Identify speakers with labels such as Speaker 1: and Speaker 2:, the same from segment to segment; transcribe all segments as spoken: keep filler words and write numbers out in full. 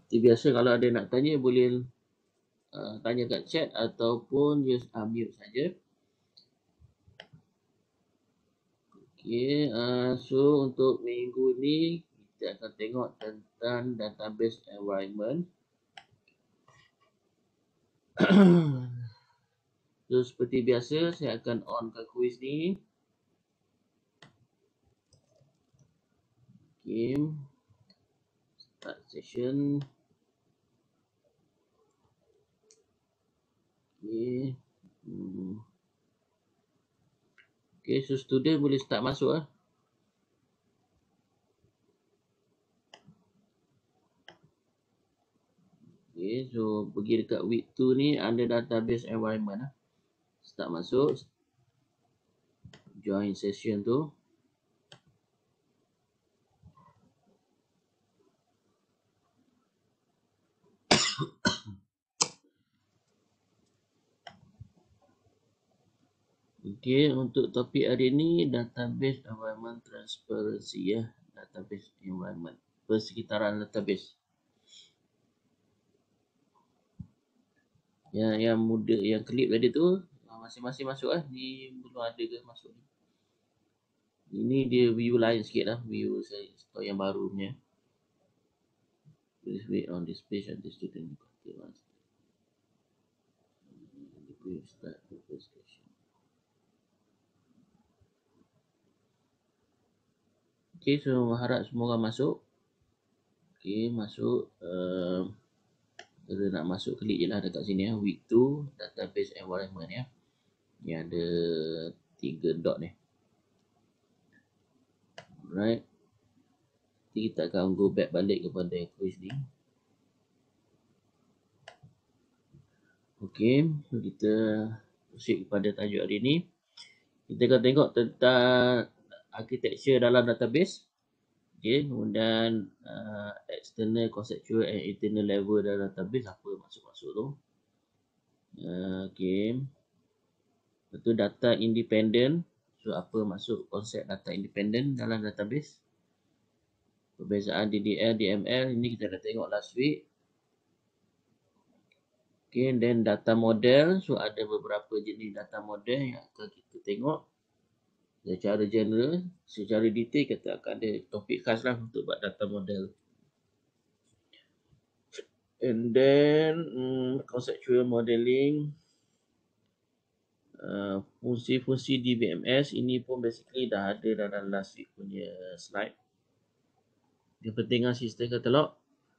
Speaker 1: Seperti biasa, kalau ada nak tanya boleh uh, tanya kat chat ataupun just unmute saja. Okay, uh, so untuk minggu ni kita akan tengok tentang database environment. So seperti biasa, saya akan on ke quiz ni. Okay, start session. Okay. Hmm. Okay, so student boleh start masuk lah. Okay, so pergi dekat week two ni under database environment lah. Start masuk. Join session tu. Okay, untuk topik hari ni database environment transparency ya, database environment, persekitaran database. Yang yang muda, yang klip tadi tu masing-masing masuk lah. Ni belum ada ke masuk ni. Ini dia view lain sikit lah, view saya store yang baru punya. Please wait on this page and the student start the first session. Okay, so harap semua orang masuk. Okay, masuk. Uh, Kalau nak masuk, klik je lah dekat sini ya. Week two, database environment ya. Ni ada tiga dot ni. Alright. Nanti kita akan go back balik kepada quiz ni. Okay, so kita proceed kepada tajuk hari ni. Kita akan tengok tentang architecture dalam database. Okay, kemudian uh, external, conceptual and internal level dalam database, apa masuk-masuk tu. Uh, okay. Lepas tu data independent. So apa masuk konsep data independent dalam database. Perbezaan D D L, D M L, ini kita dah tengok last week. Okay, then data model. So ada beberapa jenis data model yang akan kita tengok. Secara general, secara detail kita akan ada topik khas lah untuk buat data model. And then hmm, conceptual modeling. Uh, fungsi-fungsi D B M S ini pun basically dah ada dalam last week punya slide. Kepentingan sistem katalog.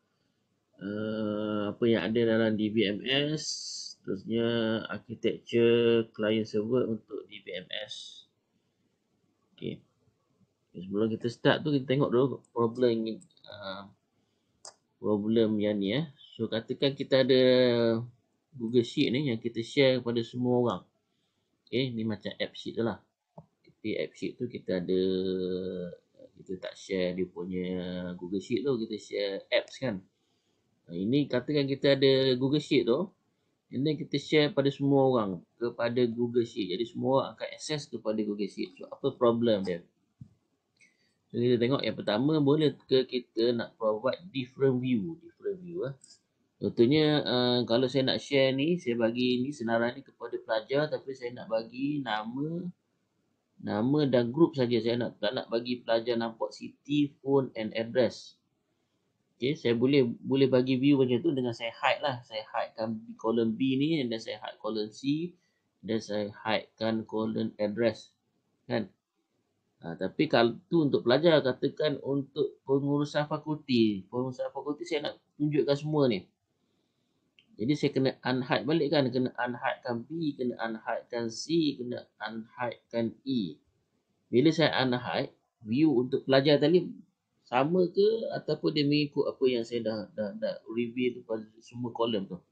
Speaker 1: Uh, apa yang ada dalam D B M S. Terusnya architecture client server untuk D B M S. Okay. Sebelum kita start tu, kita tengok dulu problem uh, problem yang ni eh. So katakan kita ada Google Sheet ni yang kita share kepada semua orang. Okay, ni macam app sheet tu lah. Tapi app sheet tu kita ada, kita tak share dia punya Google Sheet tu, kita share apps kan. Ini katakan kita ada Google Sheet tu, and then kita share pada semua orang kepada Google Sheet. Jadi semua orang akan akses kepada Google Sheet. So apa problem dia? So kita tengok yang pertama, boleh ke kita nak provide different view, different view ah. Contohnya uh, kalau saya nak share ni, saya bagi ni senarai ni kepada pelajar, tapi saya nak bagi nama nama dan group saja. Saya nak tak nak bagi pelajar nampak city, phone and address. Okay, saya boleh boleh bagi view macam tu dengan saya hide lah. Saya hidekan column B ni dan saya hide column C dan saya hidekan column address. Kan? Ha, tapi kalau tu untuk pelajar, katakan untuk pengurusan fakulti. Pengurusan fakulti saya nak tunjukkan semua ni. Jadi saya kena unhide balik kan. Kena unhidekan B, kena unhidekan C, kena unhidekan E. Bila saya unhide, view untuk pelajar tadi sama ke ataupun dia mengikut apa yang saya dah dah, dah review tu pada semua kolom tu.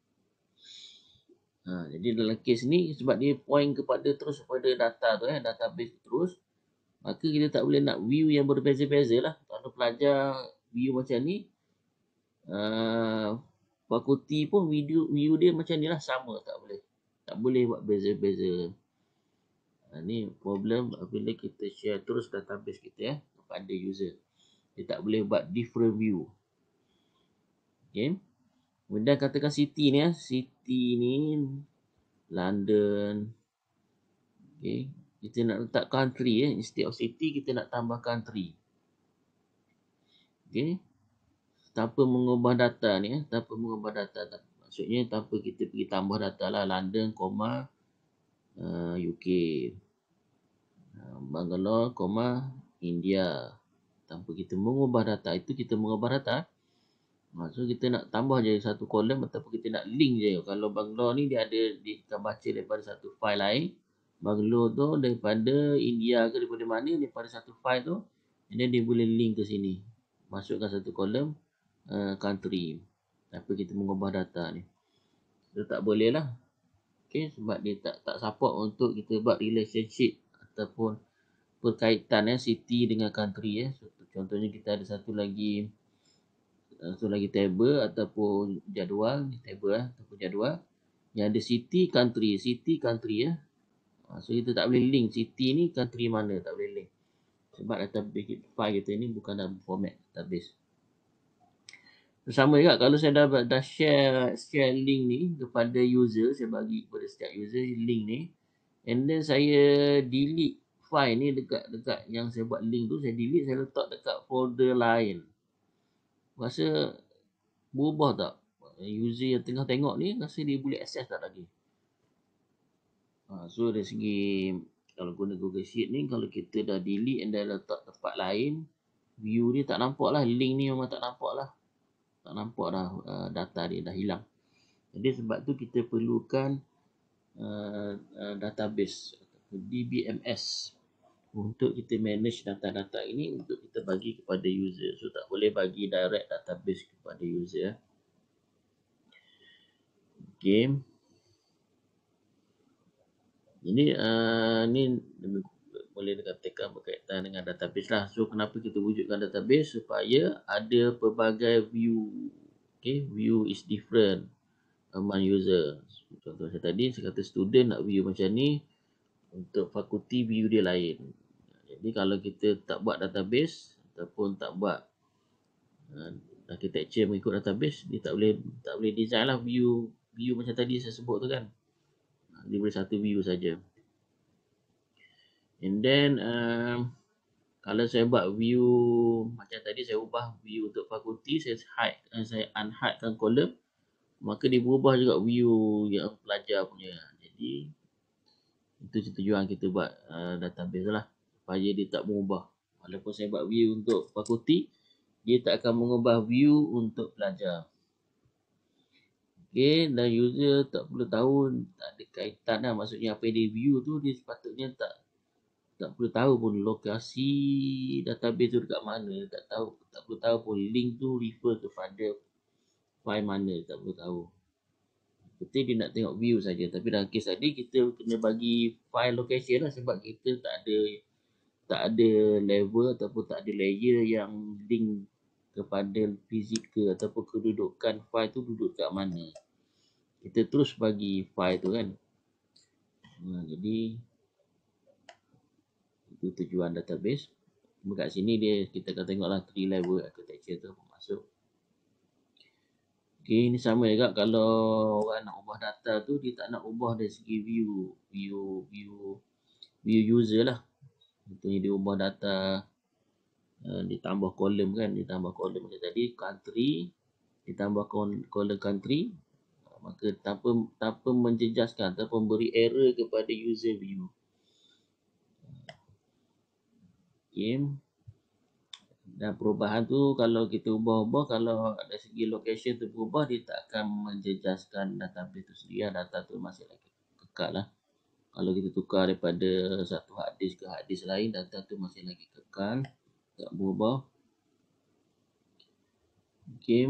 Speaker 1: Ha, jadi dalam kes ni sebab dia point kepada terus kepada data tu eh, database terus, maka kita tak boleh nak view yang berbeza-beza lah. Kalau pelajar view macam ni, uh, fakulti pun video view dia macam ni lah, sama, tak boleh. Tak boleh buat beza-beza. Ha, ni problem apabila kita share terus database kita eh kepada user. Dia tak boleh buat different view. Okay. Kemudian katakan city ni ya. City ni London. Okay. Kita nak letak country ya. Instead of city kita nak tambah country. Okay. Tanpa mengubah data ni ya. Tanpa mengubah data. Maksudnya tanpa kita pergi tambah data lah. London, koma, uh, U K. Uh, Bangalore, koma, India. Tanpa kita mengubah data. Itu kita mengubah data. So kita nak tambah je satu kolom ataupun kita nak link je. Kalau Bangalore ni dia ada, dia akan baca daripada satu file lain. Bangalore tu daripada India ke daripada mana, daripada satu file tu. Dan dia boleh link ke sini. Masukkan satu kolom uh, country. Tanpa kita mengubah data ni. Dia tak boleh lah. Okay, sebab dia tak tak support untuk kita buat relationship ataupun perkaitan ya, city dengan country ya. So, contohnya kita ada satu lagi satu lagi table ataupun jadual, table lah, ataupun jadual yang ada city, country, city, country ya. So kita tak boleh link city ni country mana, tak boleh link. Sebab database file kita ni bukan dalam format database. Sama juga kalau saya dah, dah share share link ni kepada user, saya bagi kepada setiap user link ni, and then saya delete file ni dekat dekat yang saya buat link tu, saya delete, saya letak dekat folder lain. Rasa berubah tak? User yang tengah tengok ni rasa dia boleh access tak lagi? Ha, so dari segi kalau guna Google Sheet ni, kalau kita dah delete and dah letak tempat lain, view ni tak nampak lah. Link ni memang tak nampak lah. Tak nampak dah uh, data dia dah hilang. Jadi sebab tu kita perlukan uh, uh, database D B M S untuk kita manage data-data ini untuk kita bagi kepada user. So tak boleh bagi direct database kepada user. Okay. Ini uh, ni boleh dikatakan berkaitan dengan database lah. So kenapa kita wujudkan database? Supaya ada pelbagai view. Okay, view is different among user. Contoh saya tadi, saya kata student nak view macam ni. Untuk fakulti view dia lain. Jadi kalau kita tak buat database ataupun tak buat uh, architecture mengikut database, dia tak boleh tak boleh design lah view view macam tadi saya sebut tu kan. Dia boleh satu view saja. And then uh, kalau saya buat view macam tadi, saya ubah view untuk fakulti, saya hide, uh, saya unhide kan kolom, maka dia berubah juga view yang pelajar punya. Jadi itu tujuan kita buat uh, database lah, supaya dia tak mengubah. Walaupun saya buat view untuk fakulti, dia tak akan mengubah view untuk pelajar. Okay, dan user tak perlu tahu, tak ada kaitan lah. Maksudnya apa yang dia view tu, dia sepatutnya tak tak perlu tahu pun lokasi database tu dekat mana. Tak tahu, tak perlu tahu pun link tu refer kepada file mana, tak perlu tahu. Betul dia nak tengok view saja. Tapi dalam kes tadi kita kena bagi file location lah, sebab kita tak ada tak ada level ataupun tak ada layer yang link kepada fizikal ataupun kedudukan file tu duduk kat mana. Kita terus bagi file tu kan. Nah, jadi itu tujuan database. Dekat sini dia kita akan tengoklah three level architecture tu masuk. Okay, ini sama juga kalau orang nak ubah data tu, dia tak nak ubah dari segi view, view, view, view user lah. Contohnya dia ubah data, uh, ditambah kolom kan, ditambah kolom macam tadi, country, ditambah kolom country, maka tanpa tanpa menjejaskan ataupun beri error kepada user view. Okay. Dan perubahan tu kalau kita ubah-ubah, kalau dari segi location tu berubah, dia tak akan menjejaskan database tu sendiri. Data tu masih lagi kekal lah. Kalau kita tukar daripada satu hard disk ke hard disk lain, data tu masih lagi kekal, tak berubah. Okay.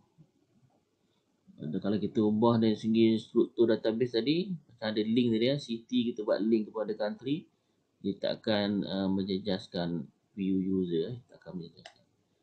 Speaker 1: Dan kalau kita ubah dari segi struktur database tadi, macam ada link tadi ya, city kita buat link kepada country, dia tak akan uh, menjejaskan view user, tak akan menjejaskan.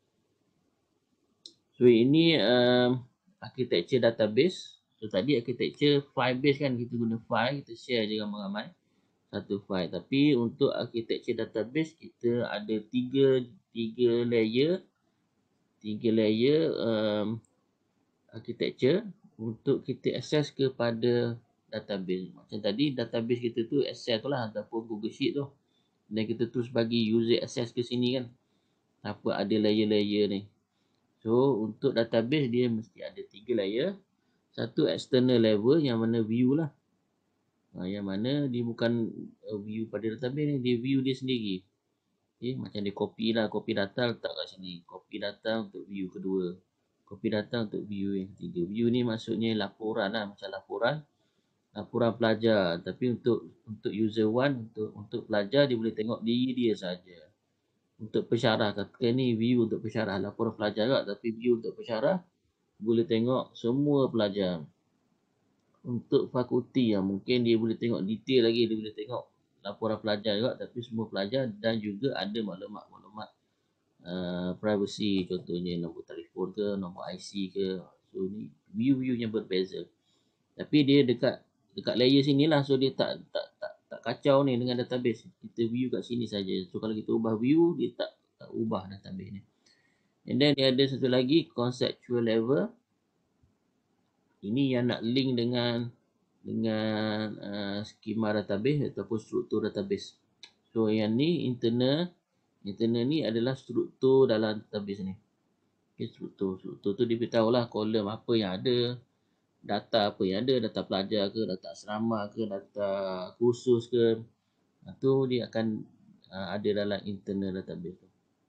Speaker 1: So ini uh, architecture database. So tadi architecture file base kan, kita guna file, kita share je ramai-ramai satu file. Tapi untuk architecture database kita ada tiga tiga layer, tiga layer um, architecture untuk kita akses kepada database. Macam tadi database kita tu access tu lah ataupun Google Sheet tu. Dan kita terus bagi user access ke sini kan. Apa ada layer-layer ni. So untuk database dia mesti ada tiga layer. Satu external level yang mana view lah. Ha, yang mana dia bukan uh, view pada database ni, dia view dia sendiri. Okay, macam dia copy lah, copy data letak kat sini. Copy data untuk view kedua. Copy data untuk view yang ketiga. View ni maksudnya laporan lah, macam laporan. Laporan pelajar. Tapi untuk untuk user one, untuk untuk pelajar dia boleh tengok diri dia saja. Untuk pensyarah, katakan ni view untuk pensyarah. Laporan pelajar juga, tapi view untuk pensyarah boleh tengok semua pelajar. Untuk fakulti yang mungkin dia boleh tengok detail lagi, dia boleh tengok laporan pelajar juga, tapi semua pelajar dan juga ada maklumat-maklumat uh, privacy, contohnya nombor telefon ke, nombor I C ke. So ni view-view yang berbeza. Tapi dia dekat dekat layer sini lah, so dia tak tak tak tak kacau ni dengan database. Kita view kat sini saja. So kalau kita ubah view, dia tak tak ubah database ni. And then dia ada satu lagi conceptual level. Ini yang nak link dengan dengan uh, skema database ataupun struktur database. So yang ni internal, internal ni adalah struktur dalam database ni. Okay, struktur, struktur tu dia beritahu lah kolom apa yang ada, data apa yang ada, data pelajar ke, data asrama ke, data kursus ke. Tu dia akan uh, ada dalam internal database tu.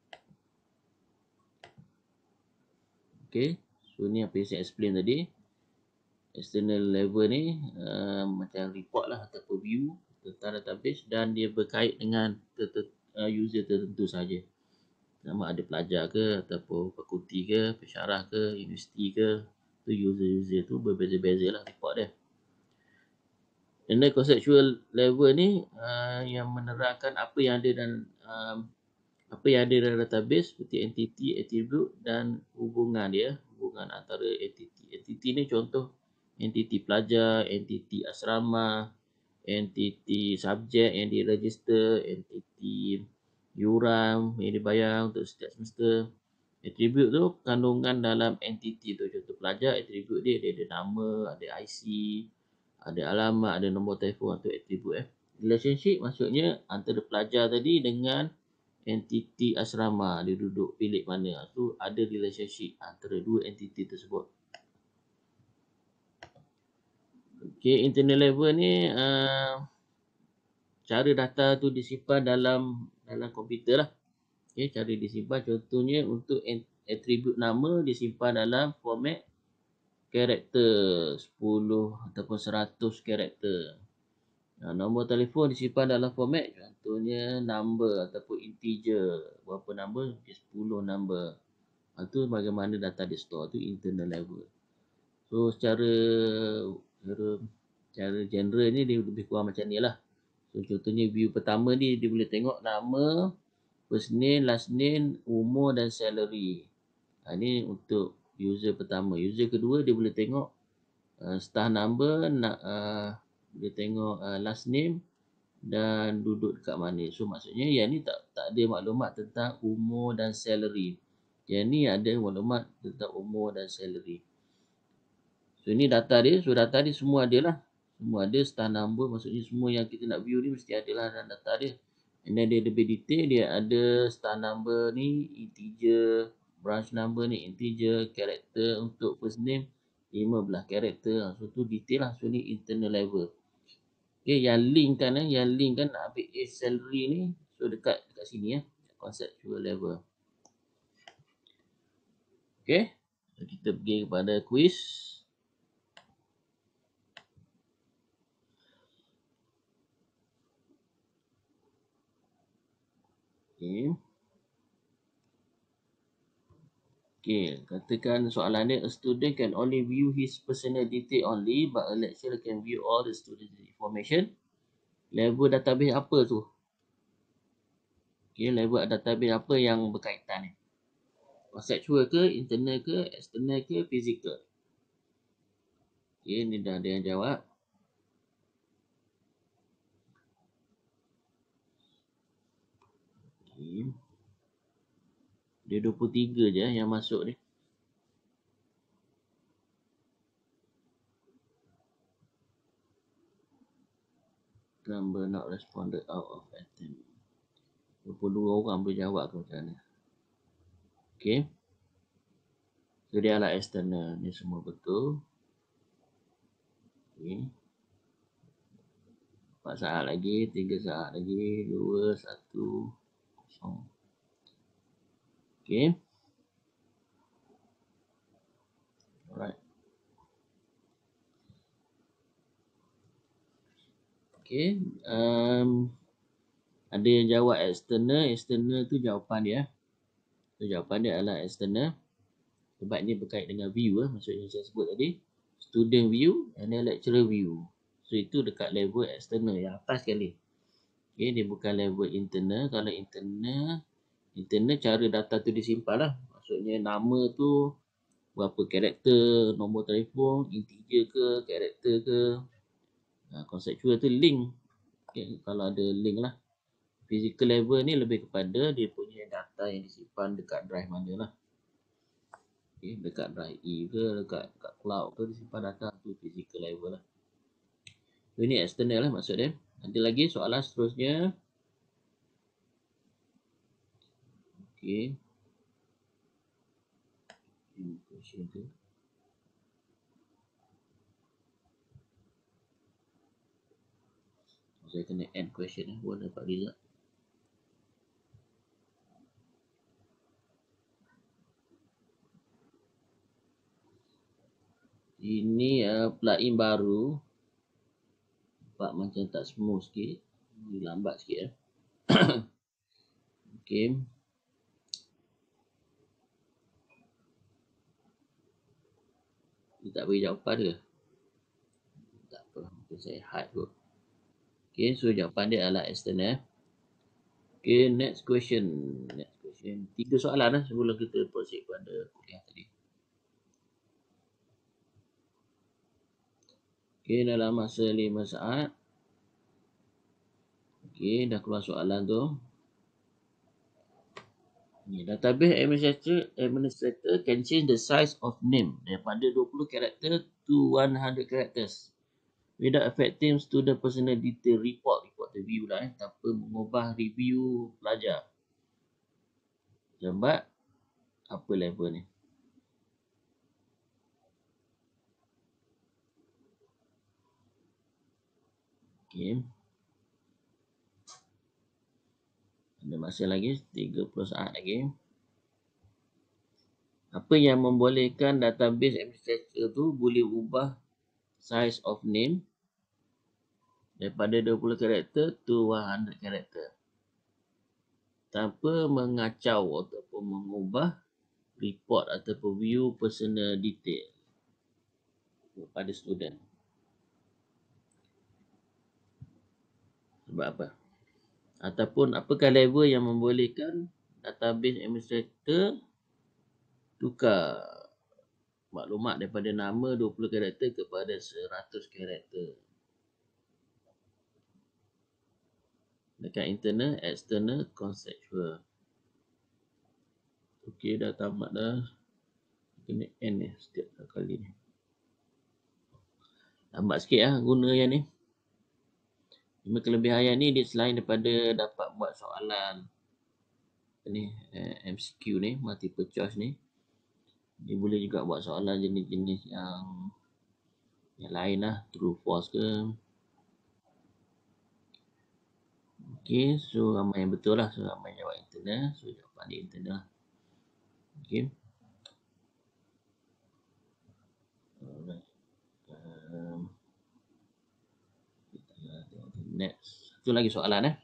Speaker 1: Okay, so ni apa yang saya explain tadi. External level ni uh, macam report lah ataupun view tentang database dan dia berkait dengan ter- ter- uh, user tertentu saja. Sama ada pelajar ke ataupun fakulti ke, pensyarah ke, universiti ke, tu user-user tu berbeza-beza lah report dia. Dan then conceptual level ni uh, yang menerangkan apa yang ada dan um, apa yang ada dalam database seperti entity, attribute dan hubungan dia, hubungan antara entity. Entity ni contoh entiti pelajar, entiti asrama, entiti subjek yang diregister, entiti yuran yang dibayar untuk setiap semester. Attribute tu kandungan dalam entiti tu. Contoh pelajar, attribute dia, dia ada nama, ada I C, ada alamat, ada nombor telefon, atau attribute eh. Relationship maksudnya antara pelajar tadi dengan entiti asrama, dia duduk bilik mana. Tu ada relationship antara dua entiti tersebut. Okay, internal level ni uh, cara data tu disimpan dalam dalam komputer lah. Okay, cara disimpan contohnya untuk atribut nama disimpan dalam format karakter sepuluh ataupun seratus karakter. Nah, nombor telefon disimpan dalam format contohnya number ataupun integer. Berapa number? sepuluh number. Itu bagaimana data di store tu internal level. So secara cara, cara general ni dia lebih kurang macam ni lah. So contohnya view pertama ni dia boleh tengok nama, first name, last name, umur dan salary. Ha, ni untuk user pertama. User kedua dia boleh tengok uh, staff number, nak uh, boleh tengok uh, last name dan duduk dekat mana. So maksudnya yang ni tak tak ada maklumat tentang umur dan salary. Yang ni ada maklumat tentang umur dan salary. So ini data dia, so data dia semua ada lah. Semua ada, star number, maksudnya semua yang kita nak view ni mesti ada lah dalam data dia. And then dia lebih detail, dia ada star number ni, integer, branch number ni, integer, character untuk first name, lima belas character. So tu detail lah, so ni internal level. Okay, yang link kan, eh, yang link kan nak ambil age salary ni, so dekat dekat sini ya, conceptual level. Okay, so kita pergi kepada quiz. Okay. Okay, katakan soalan dia, a student can only view his personal detail only, but a lecturer can view all the student's information. Level database apa tu? Okay, level database apa yang berkaitan ni? Conceptual ke, internal ke, external ke, physical? Okay, ni dah ada yang jawab. Okay. Dia dua puluh tiga je yang masuk ni. Number not responded out of attempt. dua puluh dua orang boleh jawab ke macam mana? Okay. So dia adalah external. Ni semua betul. Okay. empat saat lagi, tiga saat lagi, dua, satu, kosong. Okay. Alright. Okay. Um, ada yang jawab external. External tu jawapan dia. So jawapan dia adalah external. Sebab ni berkait dengan view. Eh. Maksudnya saya sebut tadi. Student view and then lecturer view. So itu dekat level external. Yang atas sekali. Okay. Dia bukan level internal. Kalau internal. Internal cara data tu disimpan lah. Maksudnya nama tu. Berapa karakter. Nombor telefon. Integer ke. Karakter ke. Nah, conceptual tu link. Okay. Kalau ada link lah. Physical level ni lebih kepada dia punya data yang disimpan dekat drive mana lah. Okay, dekat drive E ke, dekat, dekat cloud ke, disimpan data tu physical level lah. So, ini external lah maksud dia. Nanti lagi soalan seterusnya. Okay. Ini question tu. Saya kena end question lah, buat dapat result. Ini uh, plugin baru. Nampak macam tak smooth sikit. Ini lambat sikit eh. Okay. Dia tak beri jawapan dia. Tak apa. Mungkin saya hide kot. Okay. So jawapan dia adalah external. Okay. Next question. Next question. Tiga soalan lah sebelum kita proceed pada kuliah tadi. Okay. Dalam masa lima saat. Okay. Dah keluar soalan tu. Ni, database administrator, administrator can change the size of name daripada dua puluh karakter to one hundred characters without affecting student personal detail report. Report the view lah eh. Tanpa mengubah review pelajar. Sebab apa level ni? Okay. Ada masa lagi, tiga puluh saat lagi. Apa yang membolehkan database administrator tu boleh ubah size of name daripada dua puluh karakter to one hundred karakter tanpa mengacau ataupun mengubah report ataupun view personal detail kepada student. Sebab apa? Ataupun apakah level yang membolehkan database administrator tukar maklumat daripada nama dua puluh karakter kepada seratus karakter. Dekat internal, external, conceptual. Okey, dah tamat dah. Kena end ni setiap kali ni. Lambat sikit lah guna yang ni. Cuma kelebihan yang ni dia selain daripada dapat buat soalan ni eh, M C Q ni, multiple choice ni, dia boleh juga buat soalan jenis-jenis yang yang lain lah, true false ke. Okay, so ramai yang betul lah. So ramai jawab internal. So jawapan dia internal. Okay. Alright. Um, next. Itu lagi soalan eh.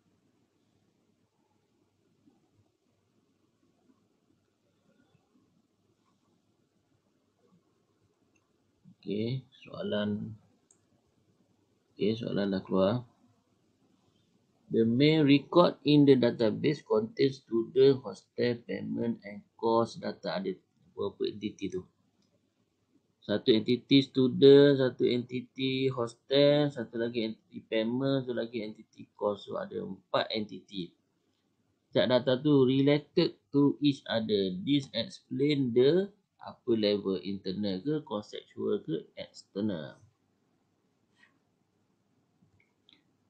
Speaker 1: Okay, soalan. Okay, soalan dah keluar. The main record in the database contains student, hostel, payment and cost data. Ada berapa entiti tu? Satu entiti student, satu entiti hostel, satu lagi entiti payment, satu lagi entiti cost. So ada empat entiti. Setiap data tu related to each other. This explain the apa level internal ke, conceptual ke, external.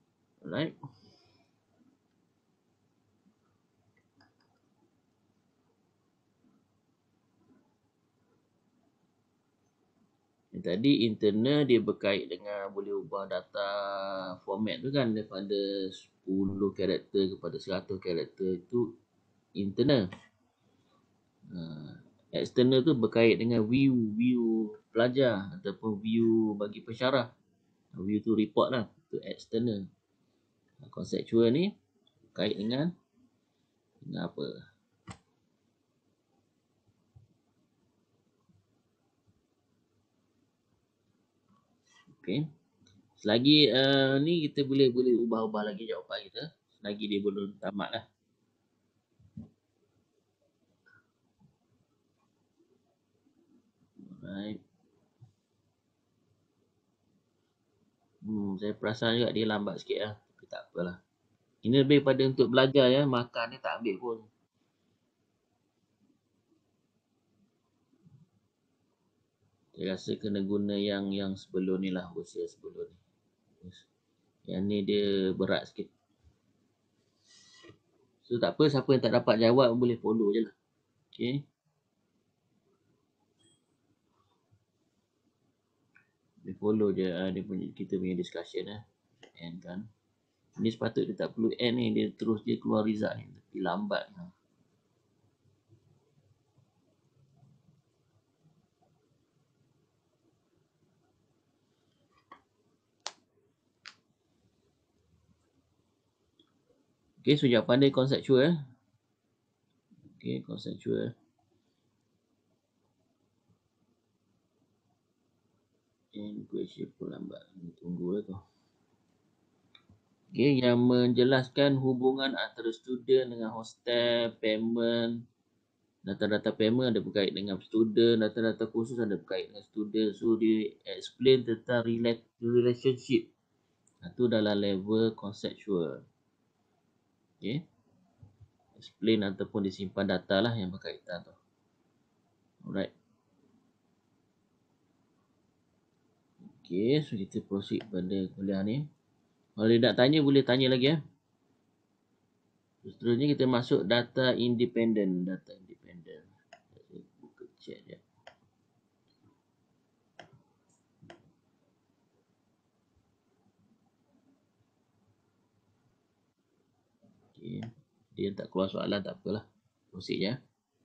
Speaker 1: Alright. Yang tadi internal dia berkait dengan boleh ubah data format tu kan, daripada sepuluh karakter kepada seratus karakter, itu internal. Uh, external tu berkait dengan view view pelajar ataupun view bagi pensyarah. View tu report lah, tu external. Conceptual ni berkait dengan dengan apa? Okay. Selagi uh, ni kita boleh boleh ubah-ubah lagi jawapan kita. Selagi dia belum tamat lah. Alright. Hmm, saya perasan juga dia lambat sikit lah. Tapi tak apalah. Ini lebih pada untuk belajar ya. Makan ni tak ambil pun. Saya rasa kena guna yang yang sebelum ni lah. Usia sebelum ni. Yang ni dia berat sikit. So tak apa. Siapa yang tak dapat jawab boleh follow je lah. Okay. Boleh follow je uh, dia punya, kita punya discussion lah. And kan. Ini sepatutnya dia tak perlu end ni. Dia terus dia keluar result ni. Tapi lambat. Okay, so jawapan dia conceptual eh. Okay, conceptual. And question pun lambat. Tunggu lah tu. Okay, yang menjelaskan hubungan antara student dengan hostel, payment, data-data payment ada berkait dengan student, data-data khusus ada berkait dengan student. So, dia explain tentang relationship. Itu dalam level conceptual. Okay. Explain ataupun disimpan data lah yang berkaitan tu. Alright. Okay, so kita proceed pada kuliah ni. Kalau dia nak tanya, boleh tanya lagi ya. Seterusnya kita masuk data independent. Data independent. Saya buka chat je. Okay. Dia tak keluar soalan, tak apalah. Proceed je.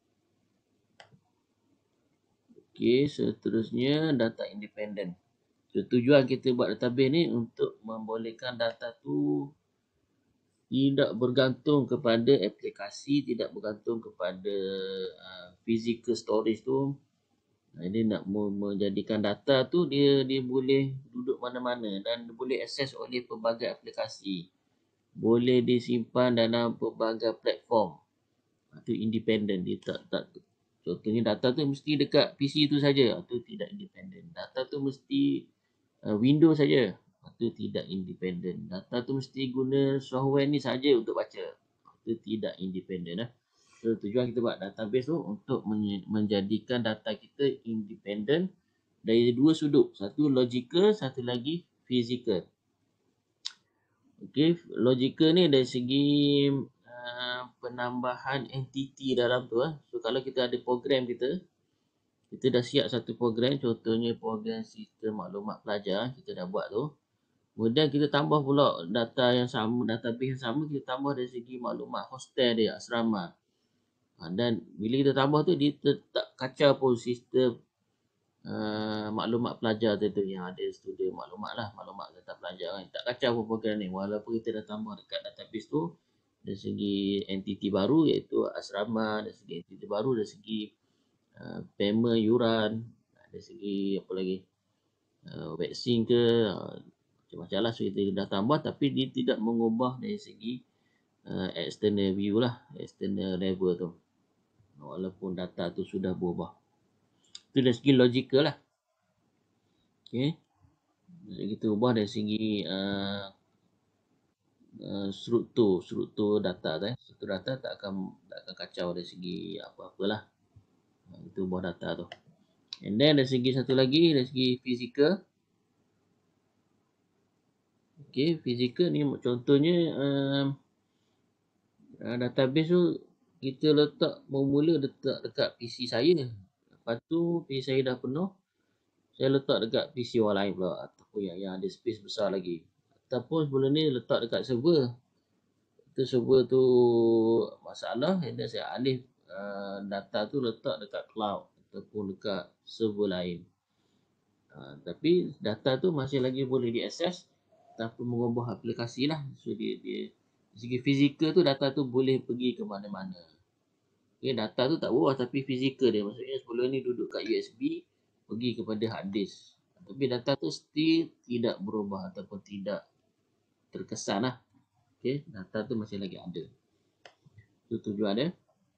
Speaker 1: Okay, seterusnya data independent. So, tujuan kita buat database ni untuk membolehkan data tu tidak bergantung kepada aplikasi, tidak bergantung kepada uh, physical storage tu. Dia nak menjadikan data tu dia dia boleh duduk mana-mana dan boleh akses oleh pelbagai aplikasi. Boleh disimpan dalam pelbagai platform. Itu independent. Dia tak, tak, contohnya data tu mesti dekat P C tu saja. Itu tidak independent. Data tu mesti uh, Windows saja. Itu tidak independent. Data tu mesti guna software ni saja untuk baca. Itu tidak independent. Eh. So, tujuan kita buat database tu untuk menjadikan data kita independent dari dua sudut. Satu logical, satu lagi physical. Okay, logical ni dari segi uh, penambahan entiti dalam tu. Eh. So, kalau kita ada program kita, kita dah siap satu program, contohnya program sistem maklumat pelajar, kita dah buat tu. Kemudian kita tambah pula data yang sama, database yang sama, kita tambah dari segi maklumat hostel dia, asrama. Dan bila kita tambah tu, dia tak kacau pun sistem uh, maklumat pelajar tu, tu yang ada student maklumat lah, maklumat data pelajar kan. Tak kacau pun program ni, walaupun kita dah tambah dekat database tu, dari segi entiti baru iaitu asrama, dari segi entiti baru, dari segi uh, payment, yuran, dari segi apa lagi, uh, vaksin ke, uh, macam-macam lah. So, kita dah tambah tapi dia tidak mengubah dari segi uh, external view lah, external level tu. Walaupun data tu sudah berubah. Itu dari segi logical lah. Okay. Jadi kita ubah dari segi uh, uh, struktur, struktur data tu. Eh. Struktur data tak akan, tak akan kacau dari segi apa-apalah. Uh, itu ubah data tu. And then dari segi satu lagi, dari segi fizikal. Okay, fizikal ni contohnya uh, uh, database tu kita letak mula-mula letak dekat P C saya. Lepas tu P C saya dah penuh, saya letak dekat P C orang lain pula ataupun yang, yang ada space besar lagi. Ataupun sebelum ni letak dekat server. Itu server tu masalah, dan saya alih uh, data tu letak dekat cloud ataupun dekat server lain. Uh, tapi data tu masih lagi boleh diakses tanpa mengubah aplikasi lah. So dia, dia dari segi fizikal tu data tu boleh pergi ke mana-mana. Okay, data tu tak berubah tapi fizikal dia. Maksudnya sebelum ni duduk kat U S B pergi kepada hard disk. Tapi data tu still tidak berubah ataupun tidak terkesan lah. Okay, data tu masih lagi ada. Itu tujuan dia.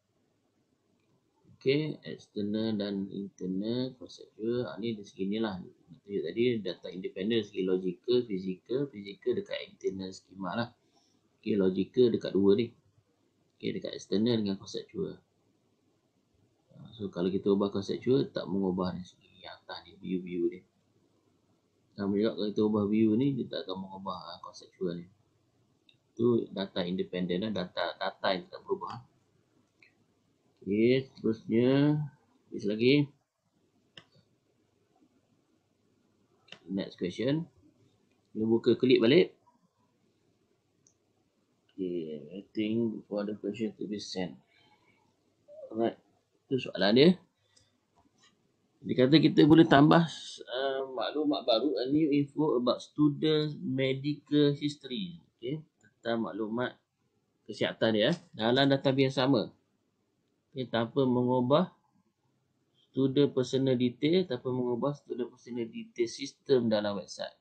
Speaker 1: Okay, external dan internal conceptual. Ha, ni dari segi ni lah. Tadi data independent segi logical, physical. Physical dekat internal schema lah. Okay, logical dekat dua ni. Okay, dekat external dengan conceptual. So, kalau kita ubah conceptual, tak mengubah dari segi yang atas ni, view-view ni. Sama juga kalau kita ubah view ni, dia tak akan mengubah conceptual ni. Itu data independent lah. Data, data yang tak berubah. Okay, seterusnya. Habis lagi. Next question. Kita buka klik balik. Okay, waiting for the question to be sent. Alright, itu soalan dia. Dia kata kita boleh tambah uh, maklumat baru, a new info about students medical history. Okay, tentang maklumat kesihatan dia dalam database yang sama. Okay, tanpa mengubah student personal detail, tanpa mengubah student personal detail sistem dalam website.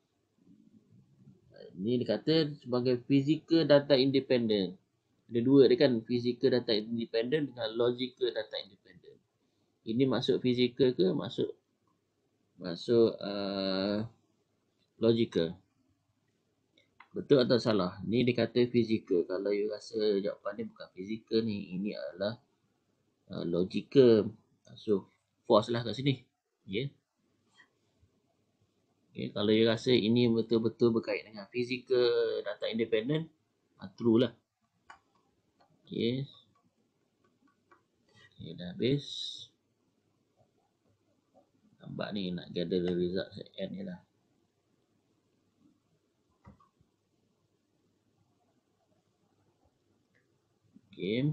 Speaker 1: Ini dikata sebagai physical data independent. Ada dua dia kan, physical data independent dengan logical data independent. Ini masuk physical ke masuk masuk uh, logical? Betul atau salah? Ni dikata physical. Kalau you rasa jawapan ni bukan physical ni, ini adalah uh, logical. So false lah kat sini. Okay. Okay, kalau you rasa ini betul-betul berkait dengan physical data independent, uh, true lah. Okay. Okay, dah habis. Nampak ni nak gather the result set end ni lah. Okay.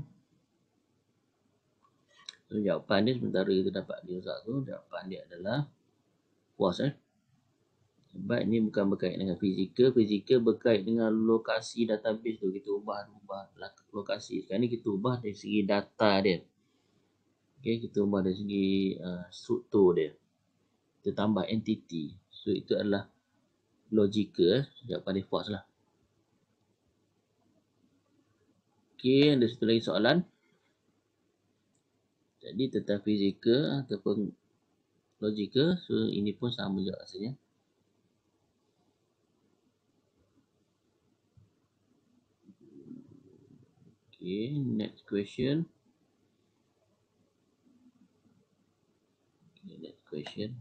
Speaker 1: So jawapan dia sementara kita dapat result tu, jawapan dia adalah puas eh. Sebab ini bukan berkait dengan fizikal, fizikal berkait dengan lokasi database tu. Kita ubah ubah lokasi. Sekarang ni kita ubah dari segi data dia. Okay, kita ubah dari segi uh, struktur dia. Kita tambah entity. So itu adalah logical eh. Jawapan dia false lah. Okay, ada satu lagi soalan. Jadi tentang fizikal ataupun logical. So ini pun sama juga rasanya. Okay, next question. Okay, next question.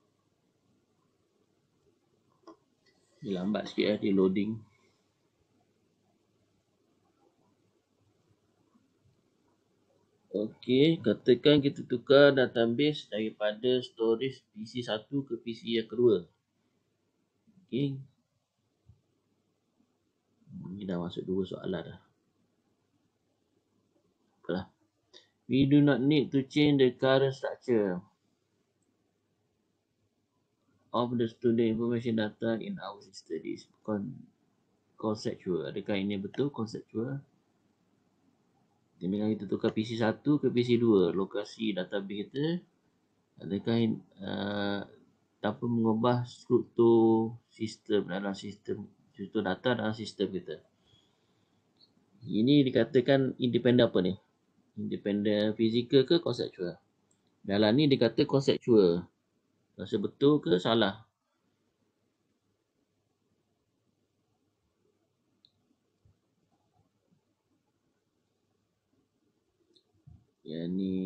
Speaker 1: Dia lambat sikit eh, dia loading. Okey, katakan kita tukar database daripada storage P C satu ke P C yang kedua. Okey. Ini dah masuk dua soalan dah. Apalah. We do not need to change the current structure of the student information data in our studies. Con conceptual. Adakah ini betul conceptual? Dengan kita tukar P C satu ke P C dua, lokasi database kita, adakah uh, tanpa mengubah struktur sistem dalam sistem, struktur data dalam sistem kita. Ini dikatakan independent apa ni? Independent fizikal ke konseptual? Dalam ni dikata konseptual. Rasa betul ke salah? Yang ni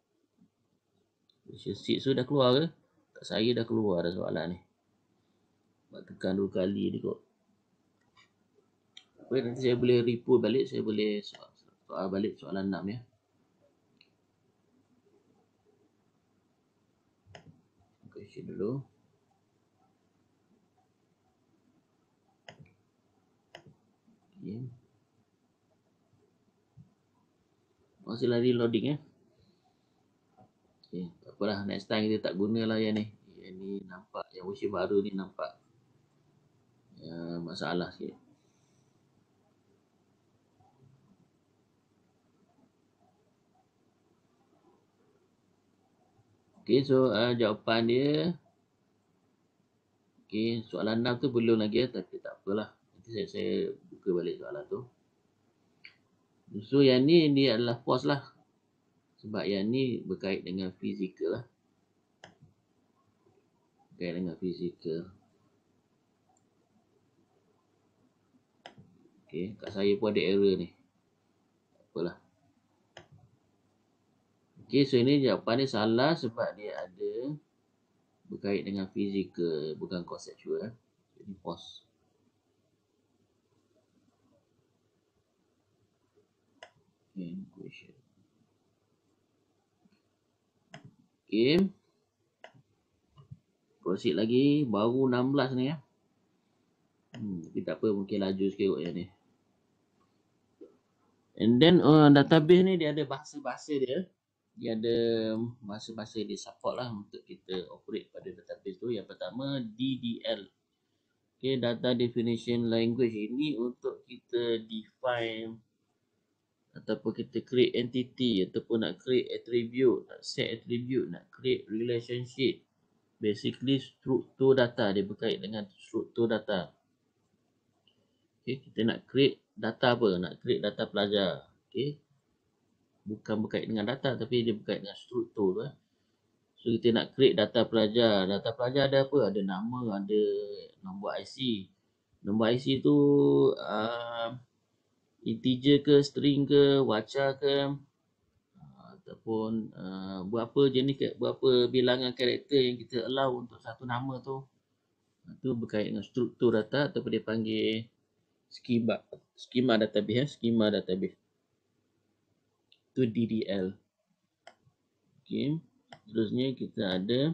Speaker 1: sheet tu dah keluar ke? Kat saya dah keluar dah soalan ni. Buat tekan dua kali ni kot. Boleh, nanti saya boleh repo balik, saya boleh soal, soal balik soalan enam ya. Question dulu. Okay. Masih lari loading ya. Okay. Tak apalah, next time kita tak guna lah yang ni. Yang ni nampak, yang versi baru ni nampak ya, masalah sikit. Okay, so uh, jawapan dia, okay, soalan enam tu belum lagi ya, tapi tak apalah. Nanti saya, saya buka balik soalan tu. So yang ni, ni adalah force lah. Sebab yang ni berkait dengan fizikal lah. Berkait dengan fizikal. Okay, kat saya pun ada error ni. Tak apalah. Okay, so ini jawapan dia salah sebab dia ada berkait dengan fizikal, bukan conceptual. Jadi false. Okay, question. Okay. Proceed lagi. Baru enam belas ni ya. Hmm, tapi tak apa, mungkin laju sikit kot yang ni. And then uh, database ni dia ada bahasa-bahasa dia. Dia ada bahasa-bahasa dia support lah untuk kita operate pada database tu. Yang pertama D D L. Okay, Data Definition Language ini untuk kita define ataupun kita create entity ataupun nak create attribute, nak set attribute, nak create relationship. Basically struktur data, dia berkait dengan struktur data. Okay, kita nak create data apa? Nak create data pelajar. Okay. Bukan berkait dengan data tapi dia berkait dengan struktur tu. Eh. So kita nak create data pelajar. Data pelajar ada apa? Ada nama, ada nombor I C. Nombor I C tu uh, integer ke, string ke, waca ke, ataupun uh, berapa jenis, berapa bilangan karakter yang kita allow untuk satu nama tu. Itu berkait dengan struktur data ataupun dia panggil skema. Skema database. Eh? Skema database. Itu D D L. Okay. Terusnya kita ada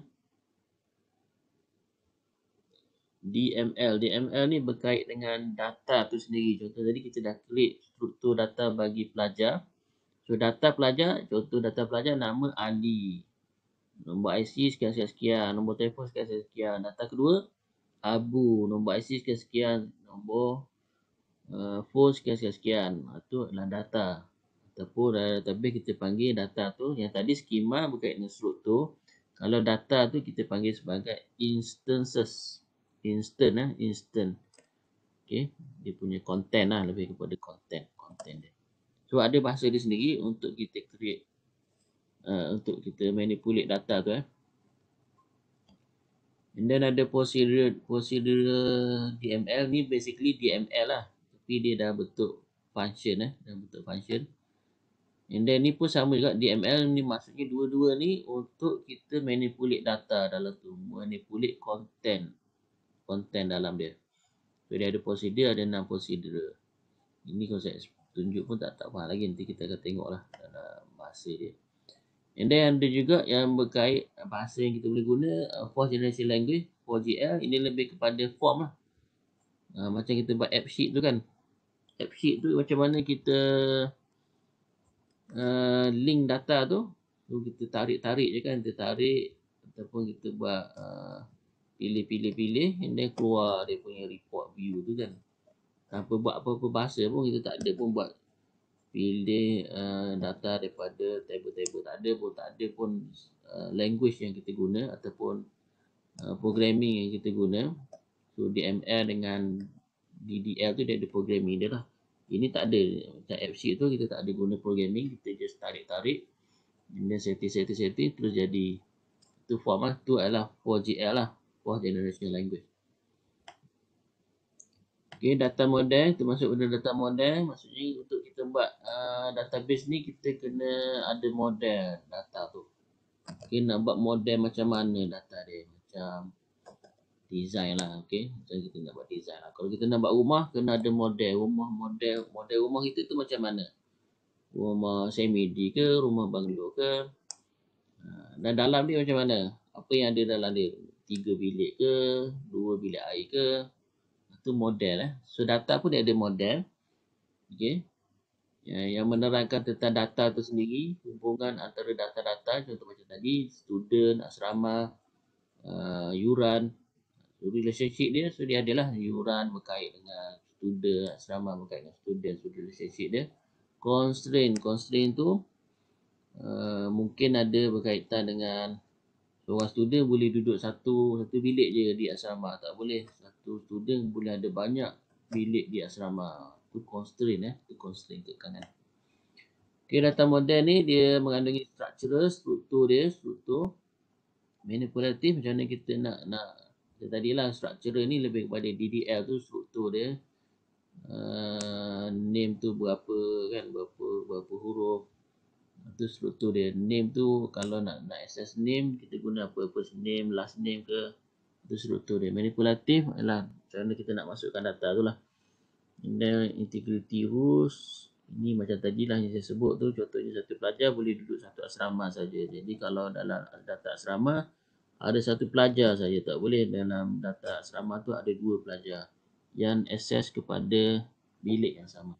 Speaker 1: D M L. D M L ni berkait dengan data tu sendiri. Contoh tadi kita dah create struktur data bagi pelajar. So data pelajar, contoh data pelajar nama Ali. Nombor I C sekian-sekian, nombor telefon sekian-sekian. Data kedua, Abu. Nombor I C sekian-sekian, nombor uh, phone sekian-sekian. Itu adalah data. Ataupun dalam database kita panggil data tu. Yang tadi skema berkait dengan struktur. Kalau data tu kita panggil sebagai instances. Instant lah, instant. Okay, dia punya content lah, lebih kepada content. Content dia. So ada bahasa dia sendiri untuk kita create, uh, untuk kita manipulate data tu eh. And then ada procedural, procedural D M L ni basically D M L lah. Tapi dia dah bentuk function eh, dah bentuk function. And then ni pun sama juga, D M L ni maksudnya dua-dua ni untuk kita manipulate data dalam tu, manipulate content, content dalam dia. So dia ada prosedur, ada enam prosedur. Ini kalau saya tunjuk pun tak tak faham lagi, nanti kita akan tengok lah dalam bahasa dia. And then ada juga yang berkait bahasa yang kita boleh guna, uh, Fourth Generation Language, four G L. Ini lebih kepada form lah. Uh, macam kita buat app sheet tu kan. App sheet tu macam mana kita uh, link data tu. So kita tarik-tarik je kan, kita tarik ataupun kita buat uh, pilih-pilih-pilih and then keluar dia punya report view tu kan. Tanpa buat apa-apa bahasa pun, kita tak ada pun buat pilih uh, data daripada table-table, tak ada pun, tak ada pun uh, language yang kita guna ataupun uh, programming yang kita guna. So D M L dengan D D L tu dia ada programming dia lah. Ini tak ada, macam app sheet tu kita tak ada guna programming, kita just tarik-tarik and then setting-setting-setting terus jadi. Itu form lah, tu adalah four G L lah, Fourth Generation Language. Okay, data model, termasuk pada data model, maksudnya untuk kita buat uh, database ni kita kena ada model data tu. Okay, nak buat model macam mana data dia, macam design lah. Okay, macam kita nak buat design lah. Kalau kita nak buat rumah, kena ada model rumah. Model model rumah kita tu macam mana? Rumah semi-D ke, rumah banglo ke, dan dalam dia macam mana? Apa yang ada dalam dia? Tiga bilik ke, dua bilik air ke? Itu model eh. So data pun dia ada model. Okay. Yang, yang menerangkan tentang data tu sendiri, hubungan antara data-data, contoh macam tadi, student, asrama, uh, yuran, so, relationship dia, so dia adalah yuran berkait dengan student, asrama berkait dengan student, so relationship dia. Constraint, constraint tu uh, mungkin ada berkaitan dengan seorang student boleh duduk satu satu bilik je di asrama, tak boleh. Satu student boleh ada banyak bilik di asrama. Itu constraint eh, itu constraint tekanan. Okay, data model ni dia mengandungi structural, struktur dia, struktur. Manipulatif macam mana kita nak nak tadilah structural ni lebih kepada D D L tu struktur dia. Uh, name tu berapa kan, berapa berapa huruf. Itu struktur dia. Name tu kalau nak nak access name, kita guna apa, first name, last name ke. Itu struktur dia. Manipulatif adalah macam mana kita nak masukkan data tu lah. Dan integrity rules, ini macam tadi lah yang saya sebut tu. Contohnya satu pelajar boleh duduk satu asrama saja. Jadi kalau dalam data asrama ada satu pelajar saja, tak boleh dalam data asrama tu ada dua pelajar yang akses kepada bilik yang sama.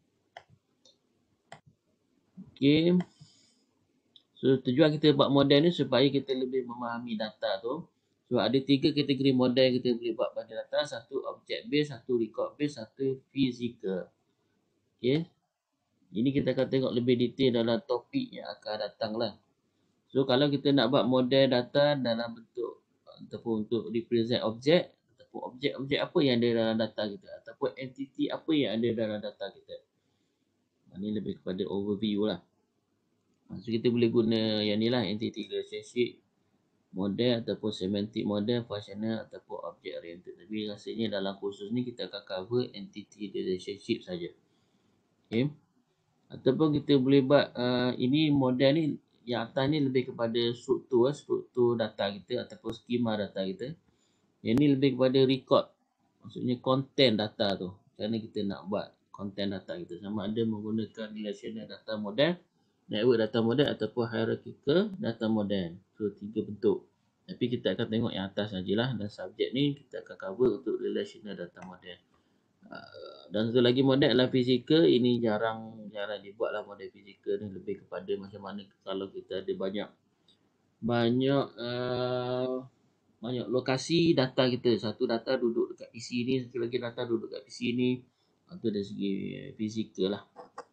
Speaker 1: Okey. So tujuan kita buat model ni supaya kita lebih memahami data tu. So ada tiga kategori model yang kita boleh buat pada data. Satu object base, satu record base, satu physical. Okay. Ini kita akan tengok lebih detail dalam topik yang akan datang lah. So kalau kita nak buat model data dalam bentuk ataupun untuk represent objek, ataupun objek-objek apa yang ada dalam data kita, ataupun entity apa yang ada dalam data kita. Ini lebih kepada overview lah. So kita boleh guna yang ni lah, entity relationship model ataupun semantic model, functional ataupun object oriented. Tapi rasanya dalam kursus ni kita akan cover entity relationship saja. Okay. Ataupun kita boleh buat uh, ini model ni yang atas ni lebih kepada struktur, struktur data kita ataupun skema data kita. Yang ni lebih kepada record. Maksudnya content data tu. Macam mana kita nak buat content data kita. Sama ada menggunakan relational data model, network data model ataupun hierarchical data model. So tiga bentuk. Tapi kita akan tengok yang atas sajalah. Dan subjek ni kita akan cover untuk relational data model. Uh, dan satu lagi model adalah physical. Ini jarang jarang dibuat lah model physical ni. Lebih kepada macam mana kalau kita ada banyak banyak uh, banyak lokasi data kita. Satu data duduk dekat P C ni, satu lagi data duduk dekat P C ni. Itu dari segi fizikal lah.